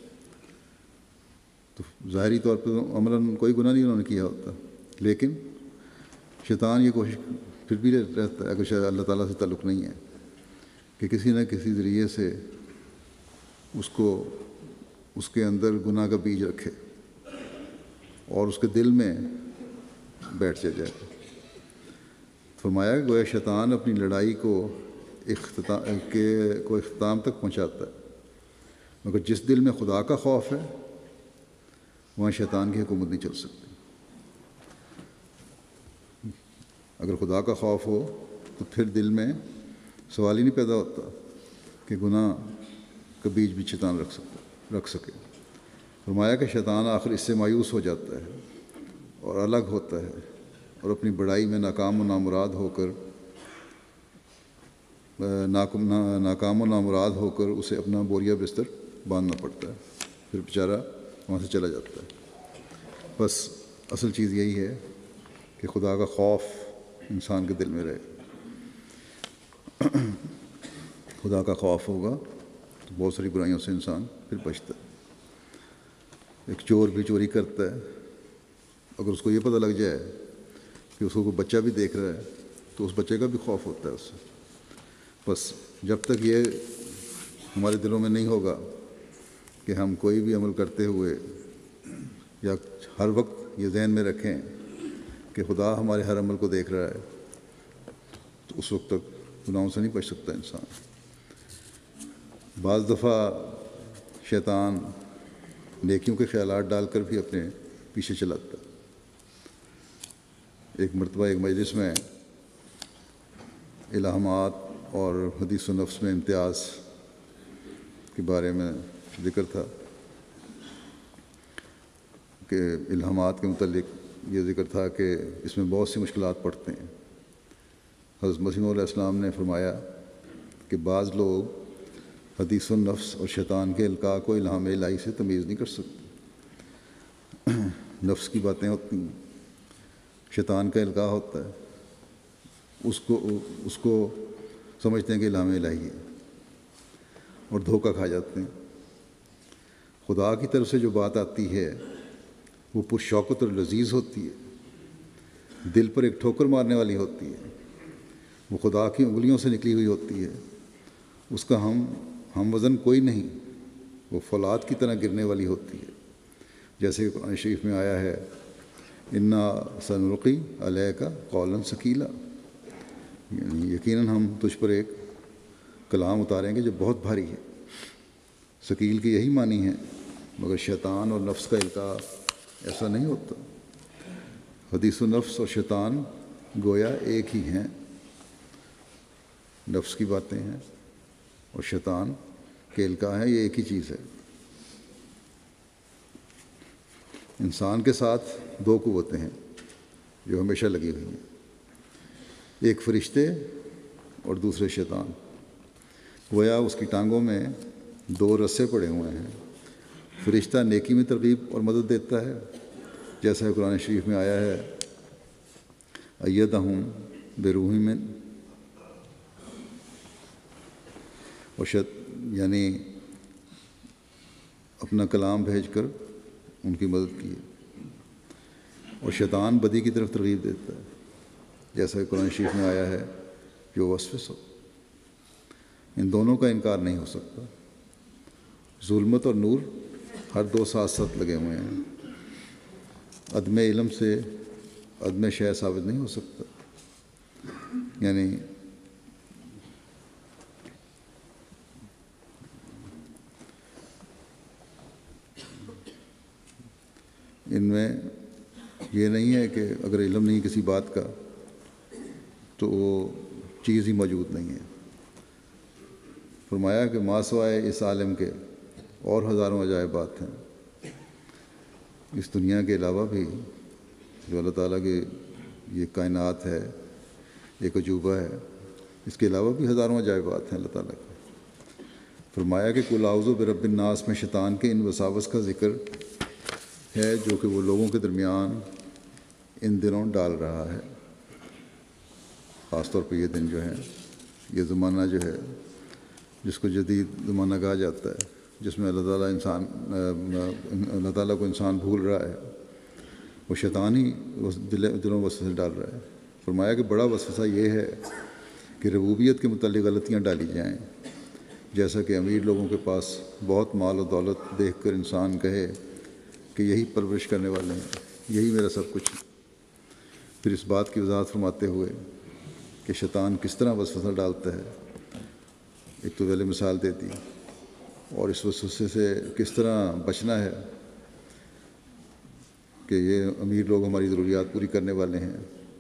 تو ظاہری طور پہ عملاً کوئی گناہ نہیں انہوں نے کیا ہوتا. لیکن شیطان یہ کوشش پھر بھی رہتا ہے، اگر شاید اللہ تعالیٰ سے تعلق نہیں ہے، کہ کسی نہ کسی ذریعے سے اس کے اندر گناہ کا بیج رکھے اور اس کے دل میں بیٹھ جائے. فرمایا کہ گویا شیطان اپنی لڑائی کو اختتام تک پہنچاتا ہے، مگر جس دل میں خدا کا خوف ہے وہاں شیطان کی حکومت نہیں چل سکتی. اگر خدا کا خوف ہو تو پھر دل میں سوال ہی نہیں پیدا ہوتا کہ گناہ کا بیج بھی شیطان رکھ سکے. فرمایا کہ شیطان آخر اس سے مایوس ہو جاتا ہے اور الگ ہوتا ہے اور اپنی بڑائی میں ناکام و نامراد ہو کر اسے اپنا بوریا بستر باندھنا پڑتا ہے، پھر بیچارہ وہاں سے چلا جاتا ہے. بس اصل چیز یہی ہے کہ خدا کا خوف انسان کے دل میں رہے. خدا کا خوف ہوگا تو بہت ساری برائیوں سے انسان پھر بچتا ہے. ایک چور بھی چوری کرتا ہے، اگر اس کو یہ پتہ لگ جائے کہ اس کو کوئی بچہ بھی دیکھ رہا ہے تو اس بچے کا بھی خوف ہوتا ہے اس سے. بس جب تک یہ ہمارے دلوں میں نہیں ہوگا کہ ہم کوئی بھی عمل کرتے ہوئے یا ہر وقت یہ ذہن میں رکھیں کہ خدا ہمارے ہر عمل کو دیکھ رہا ہے، تو اس وقت تک گناہوں سے نہیں بچ سکتا انسان. بعض دفعہ شیطان نیکیوں کے خیالات ڈال کر بھی اپنے پیچھے چلاتا ہے. ایک مرتبہ ایک مجلس میں الہامات اور حدیث و نفس میں امتیاز کے بارے میں ذکر تھا کہ الہامات کے متعلق یہ ذکر تھا کہ اس میں بہت سی مشکلات پڑتے ہیں. حضرت مسیح موعود علیہ السلام نے فرمایا کہ بعض لوگ حدیث النفس اور شیطان کے القاء کو الہام الہی سے تمیز نہیں کر سکتے. نفس کی باتیں ہوتی ہیں، شیطان کا القاء ہوتا ہے، اس کو سمجھتے ہیں کہ الہام الہی ہے اور دھوکہ کھا جاتے ہیں. خدا کی طرف سے جو بات آتی ہے وہ پرشوقت اور لذیذ ہوتی ہے، دل پر ایک ٹھوکر مارنے والی ہوتی ہے، وہ خدا کی انگلیوں سے نکلی ہوئی ہوتی ہے، اس کا ہم وزن کوئی نہیں، وہ فولاد کی طرح گرنے والی ہوتی ہے. جیسے کہ قرآن شریف میں آیا ہے انا سنلقی علیک قولا ثقیلا، یعنی یقیناً ہم تجھ پر ایک کلام اتاریں گے جو بہت بھاری ہے. ثقیل کی یہی معنی ہے، مگر شیطان اور نفس کا القاء ایسا نہیں ہوتا. حدیث و نفس اور شیطان گویا ایک ہی ہیں، نفس کی باتیں ہیں اور شیطان کے القاء ہے، یہ ایک ہی چیز ہے. انسان کے ساتھ دو قوتیں ہیں جو ہمیشہ لگی ہوئی ہیں، ایک فرشتے اور دوسرے شیطان. گویا اس کی ٹانگوں میں دو رسے پڑے ہوئے ہیں. فرشتہ نیکی میں ترغیب اور مدد دیتا ہے، جیسا قرآن شریف میں آیا ہے ایدہم بروح من، اور یعنی اپنا کلام بھیج کر ان کی مدد کی. اور شیطان بدی کی طرف ترغیب دیتا ہے، جیسا کہ قرآن شریف میں آیا ہے جو وسوسہ ہو. ان دونوں کا انکار نہیں ہو سکتا. ظلمت اور نور ہر دو ساتھ ساتھ لگے ہوئے ہیں. عدم علم سے عدم شے ثابت نہیں ہو سکتا. یعنی ان میں یہ نہیں ہے کہ اگر علم نہیں کسی بات کا تو وہ چیز ہی موجود نہیں ہے. فرمایا کہ ما سوائے اس عالم کے اور ہزاروں عجائبات ہیں اس دنیا کے علاوہ بھی، جو اللہ تعالیٰ کی یہ کائنات ہے، ایک عجوبہ ہے۔ اس کے علاوہ بھی ہزاروں عجائبات ہیں اللہ تعالیٰ کے۔ فرمایا کہ قل اعوذ برب الناس میں شیطان کے ان وساوس کا ذکر ہے جو کہ وہ لوگوں کے درمیان ان دنوں ڈال رہا ہے۔ خاص طور پہ یہ دن جو ہے، یہ زمانہ جو ہے جس کو جدید زمانہ کہا جاتا ہے، جس میں اللہ تعالیٰ کو انسان بھول رہا ہے، وہ شیطان ہی دلوں وسوسے ڈال رہا ہے۔ فرمایا کہ بڑا وسوسہ یہ ہے کہ ربوبیت کے متعلق غلطیاں ڈالی جائیں، جیسا کہ امیر لوگوں کے پاس بہت مال و دولت دیکھ کر انسان کہے کہ یہی پرورش کرنے والے ہیں، یہی میرا سب کچھ ہے۔ پھر اس بات کی وضاحت فرماتے ہوئے کہ شیطان کس طرح وسوسہ ڈالتا ہے، ایک تو پہلے مثال دیتی، اور اس وسوسے سے کس طرح بچنا ہے کہ یہ امیر لوگ ہماری ضروریات پوری کرنے والے ہیں،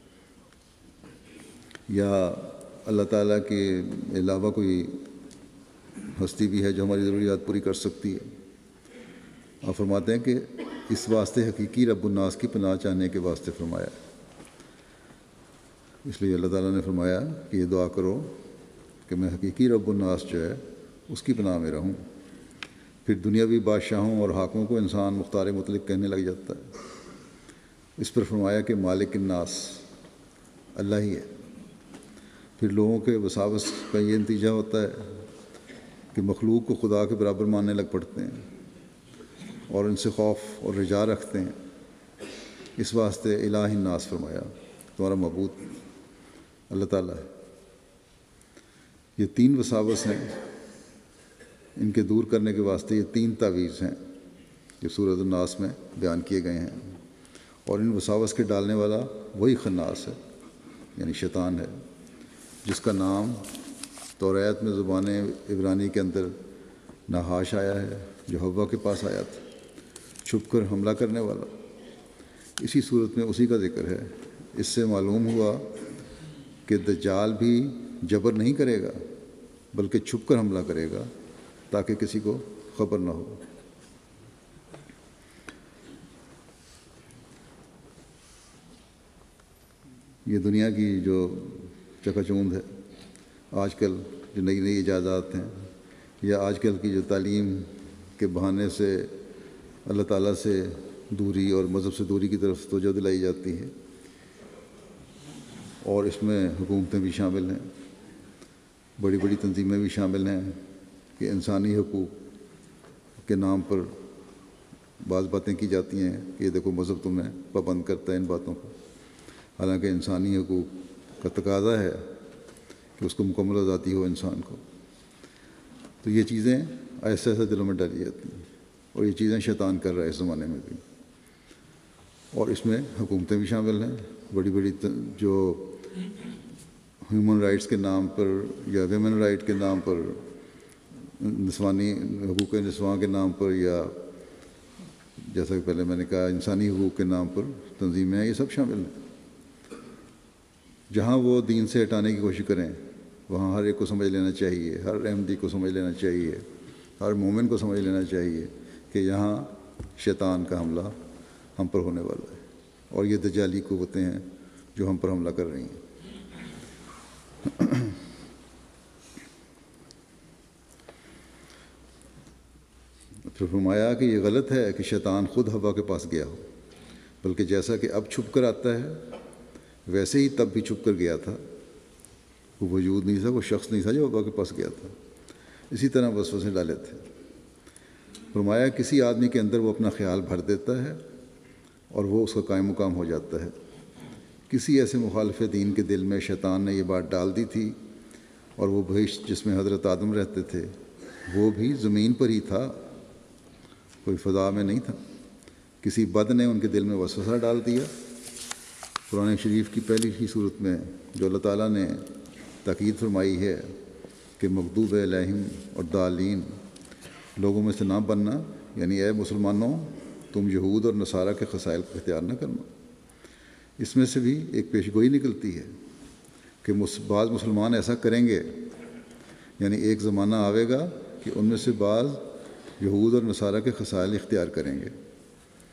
یا اللہ تعالیٰ کے علاوہ کوئی ہستی بھی ہے جو ہماری ضروریات پوری کر سکتی ہے۔ آپ فرماتے ہیں کہ اس واسطے حقیقی رب الناس کی پناہ چاہنے کے واسطے فرمایا۔ اس لیے اللہ تعالیٰ نے فرمایا کہ یہ دعا کرو کہ میں حقیقی رب الناس جو ہے اس کی پناہ میں رہوں۔ پھر دنیاوی بادشاہوں اور حاکموں کو انسان مختار مطلق کہنے لگ جاتا ہے۔ اس پر فرمایا کہ مالک الناس اللہ ہی ہے۔ پھر لوگوں کے وساوس کا یہ نتیجہ ہوتا ہے کہ مخلوق کو خدا کے برابر ماننے لگ پڑتے ہیں اور ان سے خوف اور رجا رکھتے ہیں۔ اس واسطے الہ الناس فرمایا، تمہارا معبود اللہ تعالیٰ ہے۔ یہ تین وساوس ہیں، ان کے دور کرنے کے واسطے یہ تین تعویذ ہیں جو سورۃ الناس میں بیان کیے گئے ہیں، اور ان وساوس کے ڈالنے والا وہی خناس ہے، یعنی شیطان ہے، جس کا نام توریت میں زبان عبرانی کے اندر نحاش آیا ہے، جو حوا کے پاس آیا تھا، چھپ کر حملہ کرنے والا۔ اسی صورت میں اسی کا ذکر ہے۔ اس سے معلوم ہوا کہ دجال بھی جبر نہیں کرے گا بلکہ چھپ کر حملہ کرے گا تاکہ کسی کو خبر نہ ہو۔ یہ دنیا کی جو چکا چوند ہے، آج کل جو نئی نئی ایجادات ہیں، یا آج کل کی جو تعلیم کے بہانے سے اللہ تعالیٰ سے دوری اور مذہب سے دوری کی طرف توجہ دلائی جاتی ہے، اور اس میں حکومتیں بھی شامل ہیں، بڑی بڑی تنظیمیں بھی شامل ہیں کہ انسانی حقوق کے نام پر بعض باتیں کی جاتی ہیں کہ یہ دیکھو مذہب تمہیں پابند کرتا ہے ان باتوں کو، حالانکہ انسانی حقوق کا تقاضا ہے کہ اس کو مکمل آزادی ہو انسان کو۔ تو یہ چیزیں ایسے ایسے دلوں میں ڈالی جاتی ہیں، اور یہ چیزیں شیطان کر رہا ہے اس زمانے میں بھی، اور اس میں حکومتیں بھی شامل ہیں، بڑی بڑی جو ہیومن رائٹس کے نام پر یا ویمن رائٹ کے نام پر، نسوانی حقوق نسواں کے نام پر، یا جیسا کہ پہلے میں نے کہا انسانی حقوق کے نام پر تنظیمیں ہیں، یہ سب شامل ہیں۔ جہاں وہ دین سے ہٹانے کی کوشش کریں وہاں ہر ایک کو سمجھ لینا چاہیے، ہر احمدی کو سمجھ لینا چاہیے، ہر مومن کو سمجھ لینا چاہیے کہ یہاں شیطان کا حملہ ہم پر ہونے والا ہے، اور یہ دجالی قوتیں ہیں جو ہم پر حملہ کر رہی ہیں۔ پھر فرمایا کہ یہ غلط ہے کہ شیطان خود حوا کے پاس گیا ہو، بلکہ جیسا کہ اب چھپ کر آتا ہے ویسے ہی تب بھی چھپ کر گیا تھا۔ وہ وجود نہیں تھا، وہ شخص نہیں تھا جو حوا کے پاس گیا تھا۔ اسی طرح وسوسے ڈالے تھے۔ فرمایا کسی آدمی کے اندر وہ اپنا خیال بھر دیتا ہے اور وہ اس کا قائم مقام ہو جاتا ہے۔ کسی ایسے مخالف دین کے دل میں شیطان نے یہ بات ڈال دی تھی، اور وہ بہشت جس میں حضرت آدم رہتے تھے وہ بھی زمین پر ہی تھا، کوئی فضا میں نہیں تھا۔ کسی بد نے ان کے دل میں وسوسہ ڈال دیا۔ قرآن شریف کی پہلی ہی صورت میں جو اللہ تعالیٰ نے تاکید فرمائی ہے کہ مغضوب علیہم اور ضالین لوگوں میں سے نہ بننا، یعنی اے مسلمانوں تم یہود اور نصارہ کے خصائل کو اختیار نہ کرنا، اس میں سے بھی ایک پیشگوئی نکلتی ہے کہ بعض مسلمان ایسا کریں گے، یعنی ایک زمانہ آئے گا کہ ان میں سے بعض یہود اور نصارہ کے خصائل اختیار کریں گے،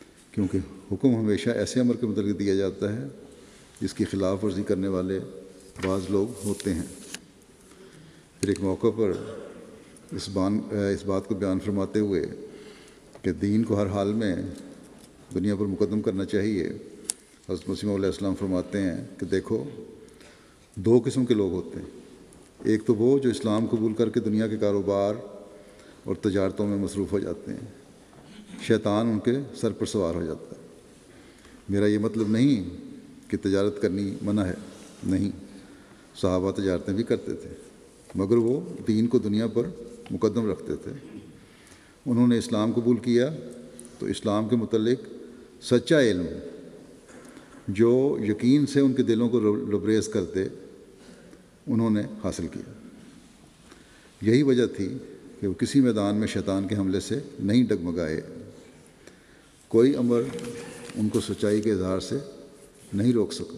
کیونکہ حکم ہمیشہ ایسے امر کے متعلق دیا جاتا ہے جس کی خلاف ورزی کرنے والے بعض لوگ ہوتے ہیں۔ پھر ایک موقع پر اس بات کو بیان فرماتے ہوئے کہ دین کو ہر حال میں دنیا پر مقدم کرنا چاہیے، حضرت مسیح علیہ السلام فرماتے ہیں کہ دیکھو، دو قسم کے لوگ ہوتے ہیں۔ ایک تو وہ جو اسلام قبول کر کے دنیا کے کاروبار اور تجارتوں میں مصروف ہو جاتے ہیں، شیطان ان کے سر پر سوار ہو جاتا ہے۔ میرا یہ مطلب نہیں کہ تجارت کرنی منع ہے، نہیں، صحابہ تجارتیں بھی کرتے تھے، مگر وہ دین کو دنیا پر مقدم رکھتے تھے۔ انہوں نے اسلام قبول کیا تو اسلام کے متعلق سچا علم جو یقین سے ان کے دلوں کو لبریز کرتے، انہوں نے حاصل کیا۔ یہی وجہ تھی کہ وہ کسی میدان میں شیطان کے حملے سے نہیں ڈگمگائے۔ کوئی امر ان کو سچائی کے اظہار سے نہیں روک سکا۔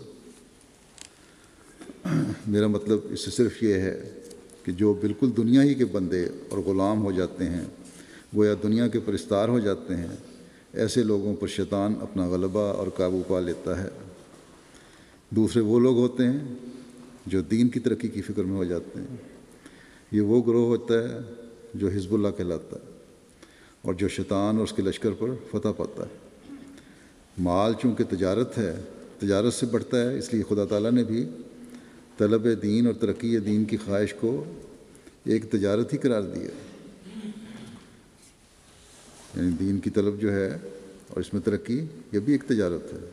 میرا مطلب اس سے صرف یہ ہے کہ جو بالکل دنیا ہی کے بندے اور غلام ہو جاتے ہیں، گویا دنیا کے پرستار ہو جاتے ہیں، ایسے لوگوں پر شیطان اپنا غلبہ اور قابو پا لیتا ہے۔ دوسرے وہ لوگ ہوتے ہیں جو دین کی ترقی کی فکر میں ہو جاتے ہیں۔ یہ وہ گروہ ہوتا ہے جو حزب اللہ کہلاتا ہے اور جو شیطان اور اس کے لشکر پر فتح پاتا ہے۔ مال چونکہ تجارت ہے، تجارت سے بڑھتا ہے، اس لیے خدا تعالیٰ نے بھی طلب دین اور ترقی دین کی خواہش کو ایک تجارت ہی قرار دیا۔ یعنی دین کی طلب جو ہے اور اس میں ترقی، یہ بھی ایک تجارت ہے۔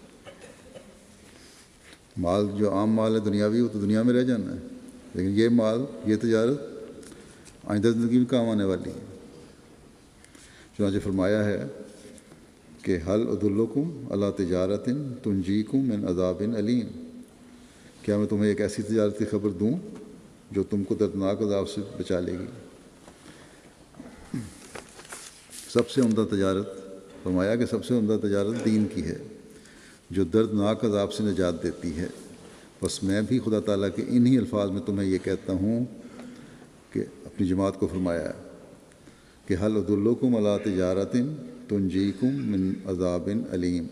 مال جو عام مال ہے دنیاوی، وہ تو دنیا میں رہ جانا ہے، لیکن یہ مال، یہ تجارت آئندہ زندگی میں کام آنے والی ہے۔ چنانچہ فرمایا ہے کہ حل ادلکم علی تجارت تنجیکم من عذاب علیم، کیا میں تمہیں ایک ایسی تجارت کی خبر دوں جو تم کو دردناک عذاب سے بچا لے گی۔ سب سے عمدہ تجارت، فرمایا کہ سب سے عمدہ تجارت دین کی ہے جو دردناک عذاب سے نجات دیتی ہے۔ بس میں بھی خدا تعالیٰ کے انہی الفاظ میں تمہیں یہ کہتا ہوں کہ اپنی جماعت کو فرمایا ہے کہ حل ادلکم علی تجارت تنجیکم من عذاب علیم۔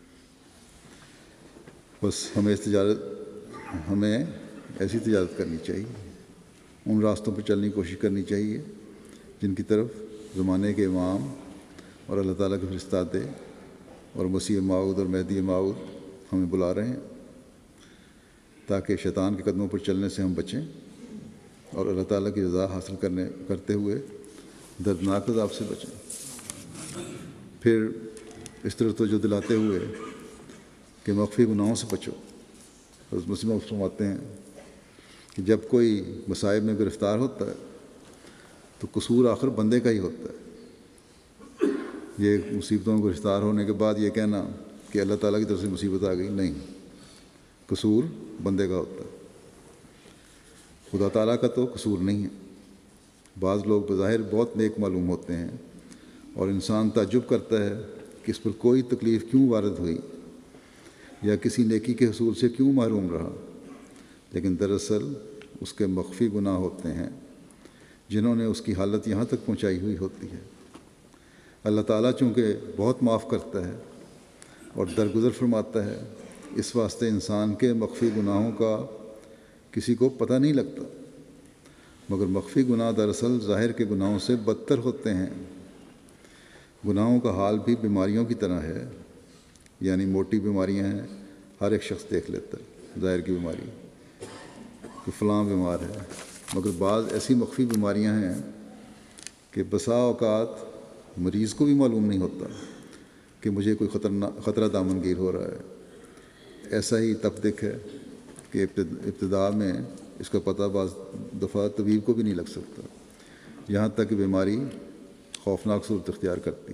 بس ہمیں ایسی تجارت کرنی چاہیے، ان راستوں پر چلنے کی کوشش کرنی چاہیے جن کی طرف زمانے کے امام اور اللہ تعالیٰ کے فرستادے اور مسیح موعود اور مہدی موعود ہمیں بلا رہے ہیں، تاکہ شیطان کے قدموں پر چلنے سے ہم بچیں اور اللہ تعالیٰ کی رضا حاصل کرتے ہوئے دردناک عذاب سے بچیں۔ پھر اس طرح توجہ دلاتے ہوئے کہ مخفی گناہوں سے بچو۔ حضرت مسیح موعود فرماتے ہیں کہ جب کوئی مصائب میں گرفتار ہوتا ہے تو قصور آخر بندے کا ہی ہوتا ہے۔ یہ مصیبتوں میں گرفتار ہونے کے بعد یہ کہنا کہ اللہ تعالیٰ کی طرف سے مصیبت آ گئی، نہیں، قصور بندے کا ہوتا ہے، خدا تعالیٰ کا تو قصور نہیں ہے۔ بعض لوگ بظاہر بہت نیک معلوم ہوتے ہیں اور انسان تعجب کرتا ہے کہ اس پر کوئی تکلیف کیوں وارد ہوئی یا کسی نیکی کے حصول سے کیوں محروم رہا، لیکن دراصل اس کے مخفی گناہ ہوتے ہیں جنہوں نے اس کی حالت یہاں تک پہنچائی ہوئی ہوتی ہے۔ اللہ تعالیٰ چونکہ بہت معاف کرتا ہے اور درگزر فرماتا ہے، اس واسطے انسان کے مخفی گناہوں کا کسی کو پتہ نہیں لگتا، مگر مخفی گناہ دراصل ظاہر کے گناہوں سے بدتر ہوتے ہیں۔ گناہوں کا حال بھی بیماریوں کی طرح ہے، یعنی موٹی بیماریاں ہیں، ہر ایک شخص دیکھ لیتا ہے ظاہر کی بیماری کہ فلاں بیمار ہے، مگر بعض ایسی مخفی بیماریاں ہیں کہ بسا اوقات مریض کو بھی معلوم نہیں ہوتا کہ مجھے کوئی خطرہ دامنگیر ہو رہا ہے۔ ایسا ہی تفدق ہے کہ ابتدا میں اس کا پتہ بعض دفعہ طبیب کو بھی نہیں لگ سکتا، یہاں تک کہ بیماری خوفناک صورت اختیار کرتی۔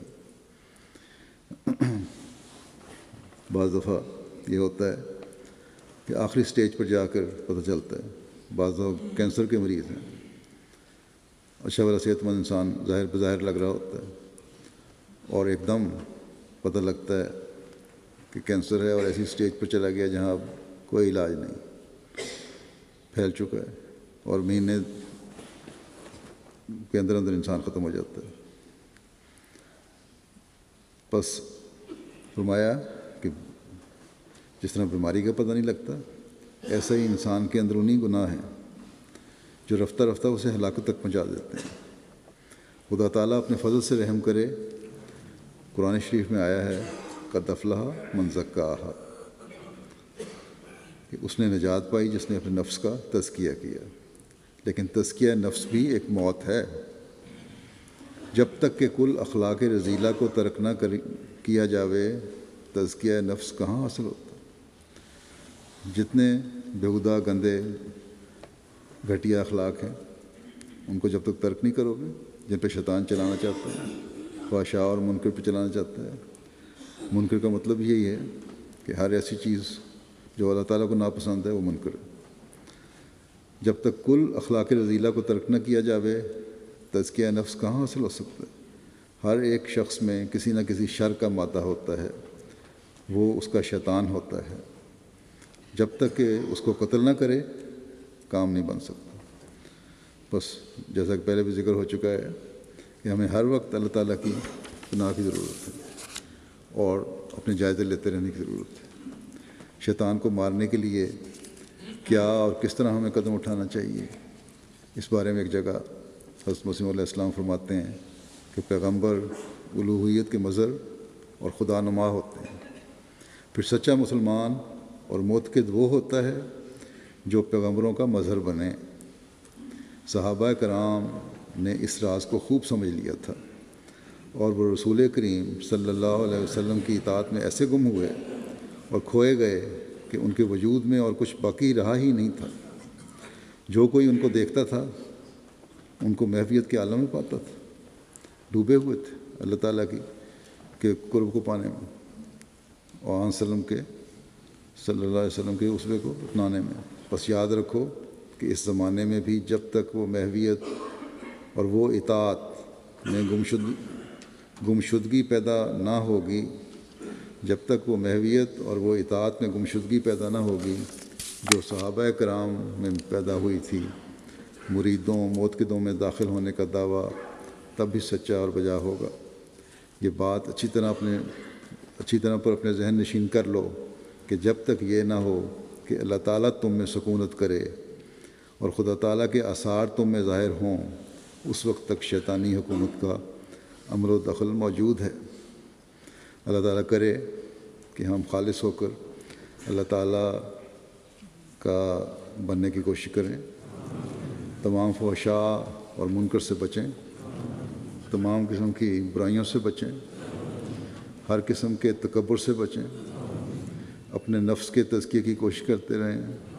بعض دفعہ یہ ہوتا ہے کہ آخری سٹیج پر جا کر پتہ چلتا ہے۔ بعض دفعہ کینسر کے مریض ہیں، اچھا والا صحت مند انسان بظاہر لگ رہا ہوتا ہے اور ایک دم پتہ لگتا ہے کہ کینسر ہے اور ایسی سٹیج پر چلا گیا جہاں اب کوئی علاج نہیں، پھیل چکا ہے اور مہینے کے اندر انسان ختم ہو جاتا ہے۔ بس فرمایا کہ جس طرح بیماری کا پتہ نہیں لگتا، ایسا ہی انسان کے اندرونی گناہ ہیں جو رفتہ رفتہ اسے ہلاکت تک پہنچا دیتے ہیں۔ خدا تعالیٰ اپنے فضل سے رحم کرے۔ قرآن شریف میں آیا ہے قد افلح من زکاہا، کہ اس نے نجات پائی جس نے اپنے نفس کا تزکیہ کیا۔ لیکن تزکیہ نفس بھی ایک موت ہے۔ جب تک کہ کل اخلاق رذیلہ کو ترک نہ کیا جاوے، تزکیہ نفس کہاں حاصل ہوتا؟ جتنے بیہودہ گندے گھٹیا اخلاق ہیں ان کو جب تک ترک نہیں کرو گے، جن پہ شیطان چلانا چاہتا ہے، فحشاء اور منکر پہ چلانا چاہتا ہے۔ منکر کا مطلب یہی ہے کہ ہر ایسی چیز جو اللہ تعالیٰ کو ناپسند ہے وہ منکر ہے۔ جب تک کل اخلاق رذیلہ کو ترک نہ کیا جاوے، تزکیہ نفس کہاں حاصل ہو سکتا ہے؟ ہر ایک شخص میں کسی نہ کسی شر کا مادہ ہوتا ہے، وہ اس کا شیطان ہوتا ہے۔ جب تک کہ اس کو قتل نہ کرے کام نہیں بن سکتا۔ بس جیسا کہ پہلے بھی ذکر ہو چکا ہے کہ ہمیں ہر وقت اللہ تعالیٰ کی پناہ کی ضرورت ہے اور اپنے جائزے لیتے رہنے کی ضرورت ہے۔ شیطان کو مارنے کے لیے کیا اور کس طرح ہمیں قدم اٹھانا چاہیے، اس بارے میں ایک جگہ حضرت مسیح علیہ السلام فرماتے ہیں کہ پیغمبر الوہیت کے مظہر اور خدا نما ہوتے ہیں۔ پھر سچا مسلمان اور معتقد وہ ہوتا ہے جو پیغمبروں کا مظہر بنے۔ صحابہ کرام نے اس راز کو خوب سمجھ لیا تھا اور وہ رسول کریم صلی اللہ علیہ وسلم کی اطاعت میں ایسے گم ہوئے اور کھوئے گئے کہ ان کے وجود میں اور کچھ باقی رہا ہی نہیں تھا۔ جو کوئی ان کو دیکھتا تھا ان کو محویت کے عالم میں پاتا تھا، ڈوبے ہوئے تھے اللہ تعالیٰ کے قرب کو پانے میں اور صلی اللہ علیہ وسلم کے اسوے کو اپنانے میں۔ بس یاد رکھو کہ اس زمانے میں بھی جب تک وہ محویت اور وہ اطاعت میں گمشدگی پیدا نہ ہوگی، جب تک وہ محویت اور وہ اطاعت میں گمشدگی پیدا نہ ہوگی جو صحابہ کرام میں پیدا ہوئی تھی، مریدوں معتقدوں میں داخل ہونے کا دعویٰ تب بھی سچا اور بجا ہوگا۔ یہ بات اچھی طرح پر اپنے ذہن نشین کر لو کہ جب تک یہ نہ ہو کہ اللہ تعالیٰ تم میں سکونت کرے اور خدا تعالیٰ کے آثار تم میں ظاہر ہوں، اس وقت تک شیطانی حکومت کا عمل و دخل موجود ہے۔ اللہ تعالیٰ کرے کہ ہم خالص ہو کر اللہ تعالیٰ کا بننے کی کوشش کریں، تمام فحشاء اور منکر سے بچیں، تمام قسم کی برائیوں سے بچیں، ہر قسم کے تکبر سے بچیں، اپنے نفس کے تزکیے کی کوشش کرتے رہیں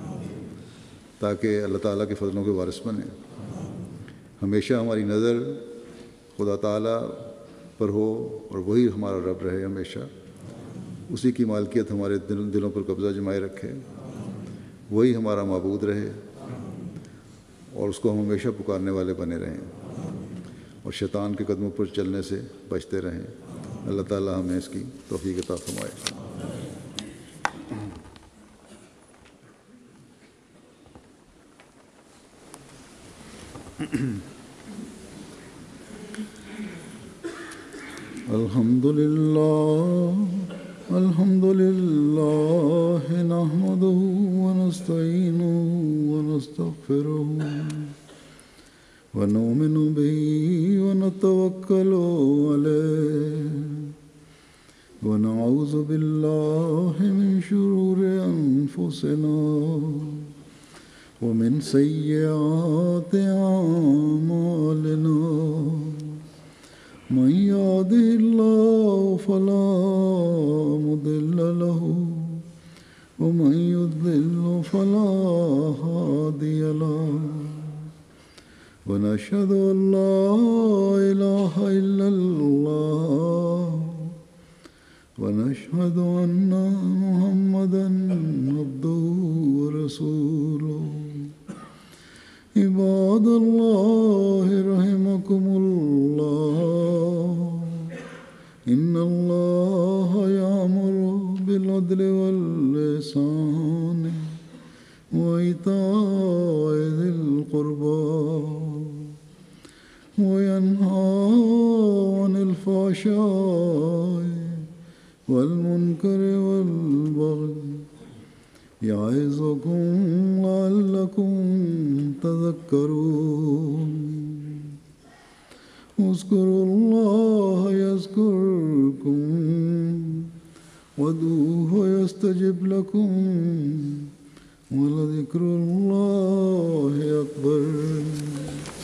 تاکہ اللہ تعالیٰ کے فضلوں کے وارث بنیں۔ ہمیشہ ہماری نظر خدا تعالیٰ پر ہو اور وہی ہمارا رب رہے، ہمیشہ اسی کی مالکیت ہمارے دلوں پر قبضہ جمائے رکھے، وہی ہمارا معبود رہے اور اس کو ہم ہمیشہ پکارنے والے بنے رہیں اور شیطان کے قدموں پر چلنے سے بچتے رہیں۔ اللہ تعالیٰ ہمیں اس کی توفیق عطا فرمائے۔ الحمد للہ نحمده ونستعینه ونستغفره ونؤمن به ونتوکل علیہ ونعوذ باللہ من شرور انفسنا ومن سیئات اعمالنا من يهده الله فلا مضل له ومن يضلل فلا هادي له ونشهد أن لا إله إلا الله ونشهد أن محمدا عبده ورسوله عباد الله رحمكم الله إن الله يأمر بالعدل والإحسان وإيتاء ذي القربى وينهى عن الفحشاء والمنكر والبغي يعظكم تذكرون اذكروا الله يذكركم وادعوه يستجب لكم ولذكر الله أكبر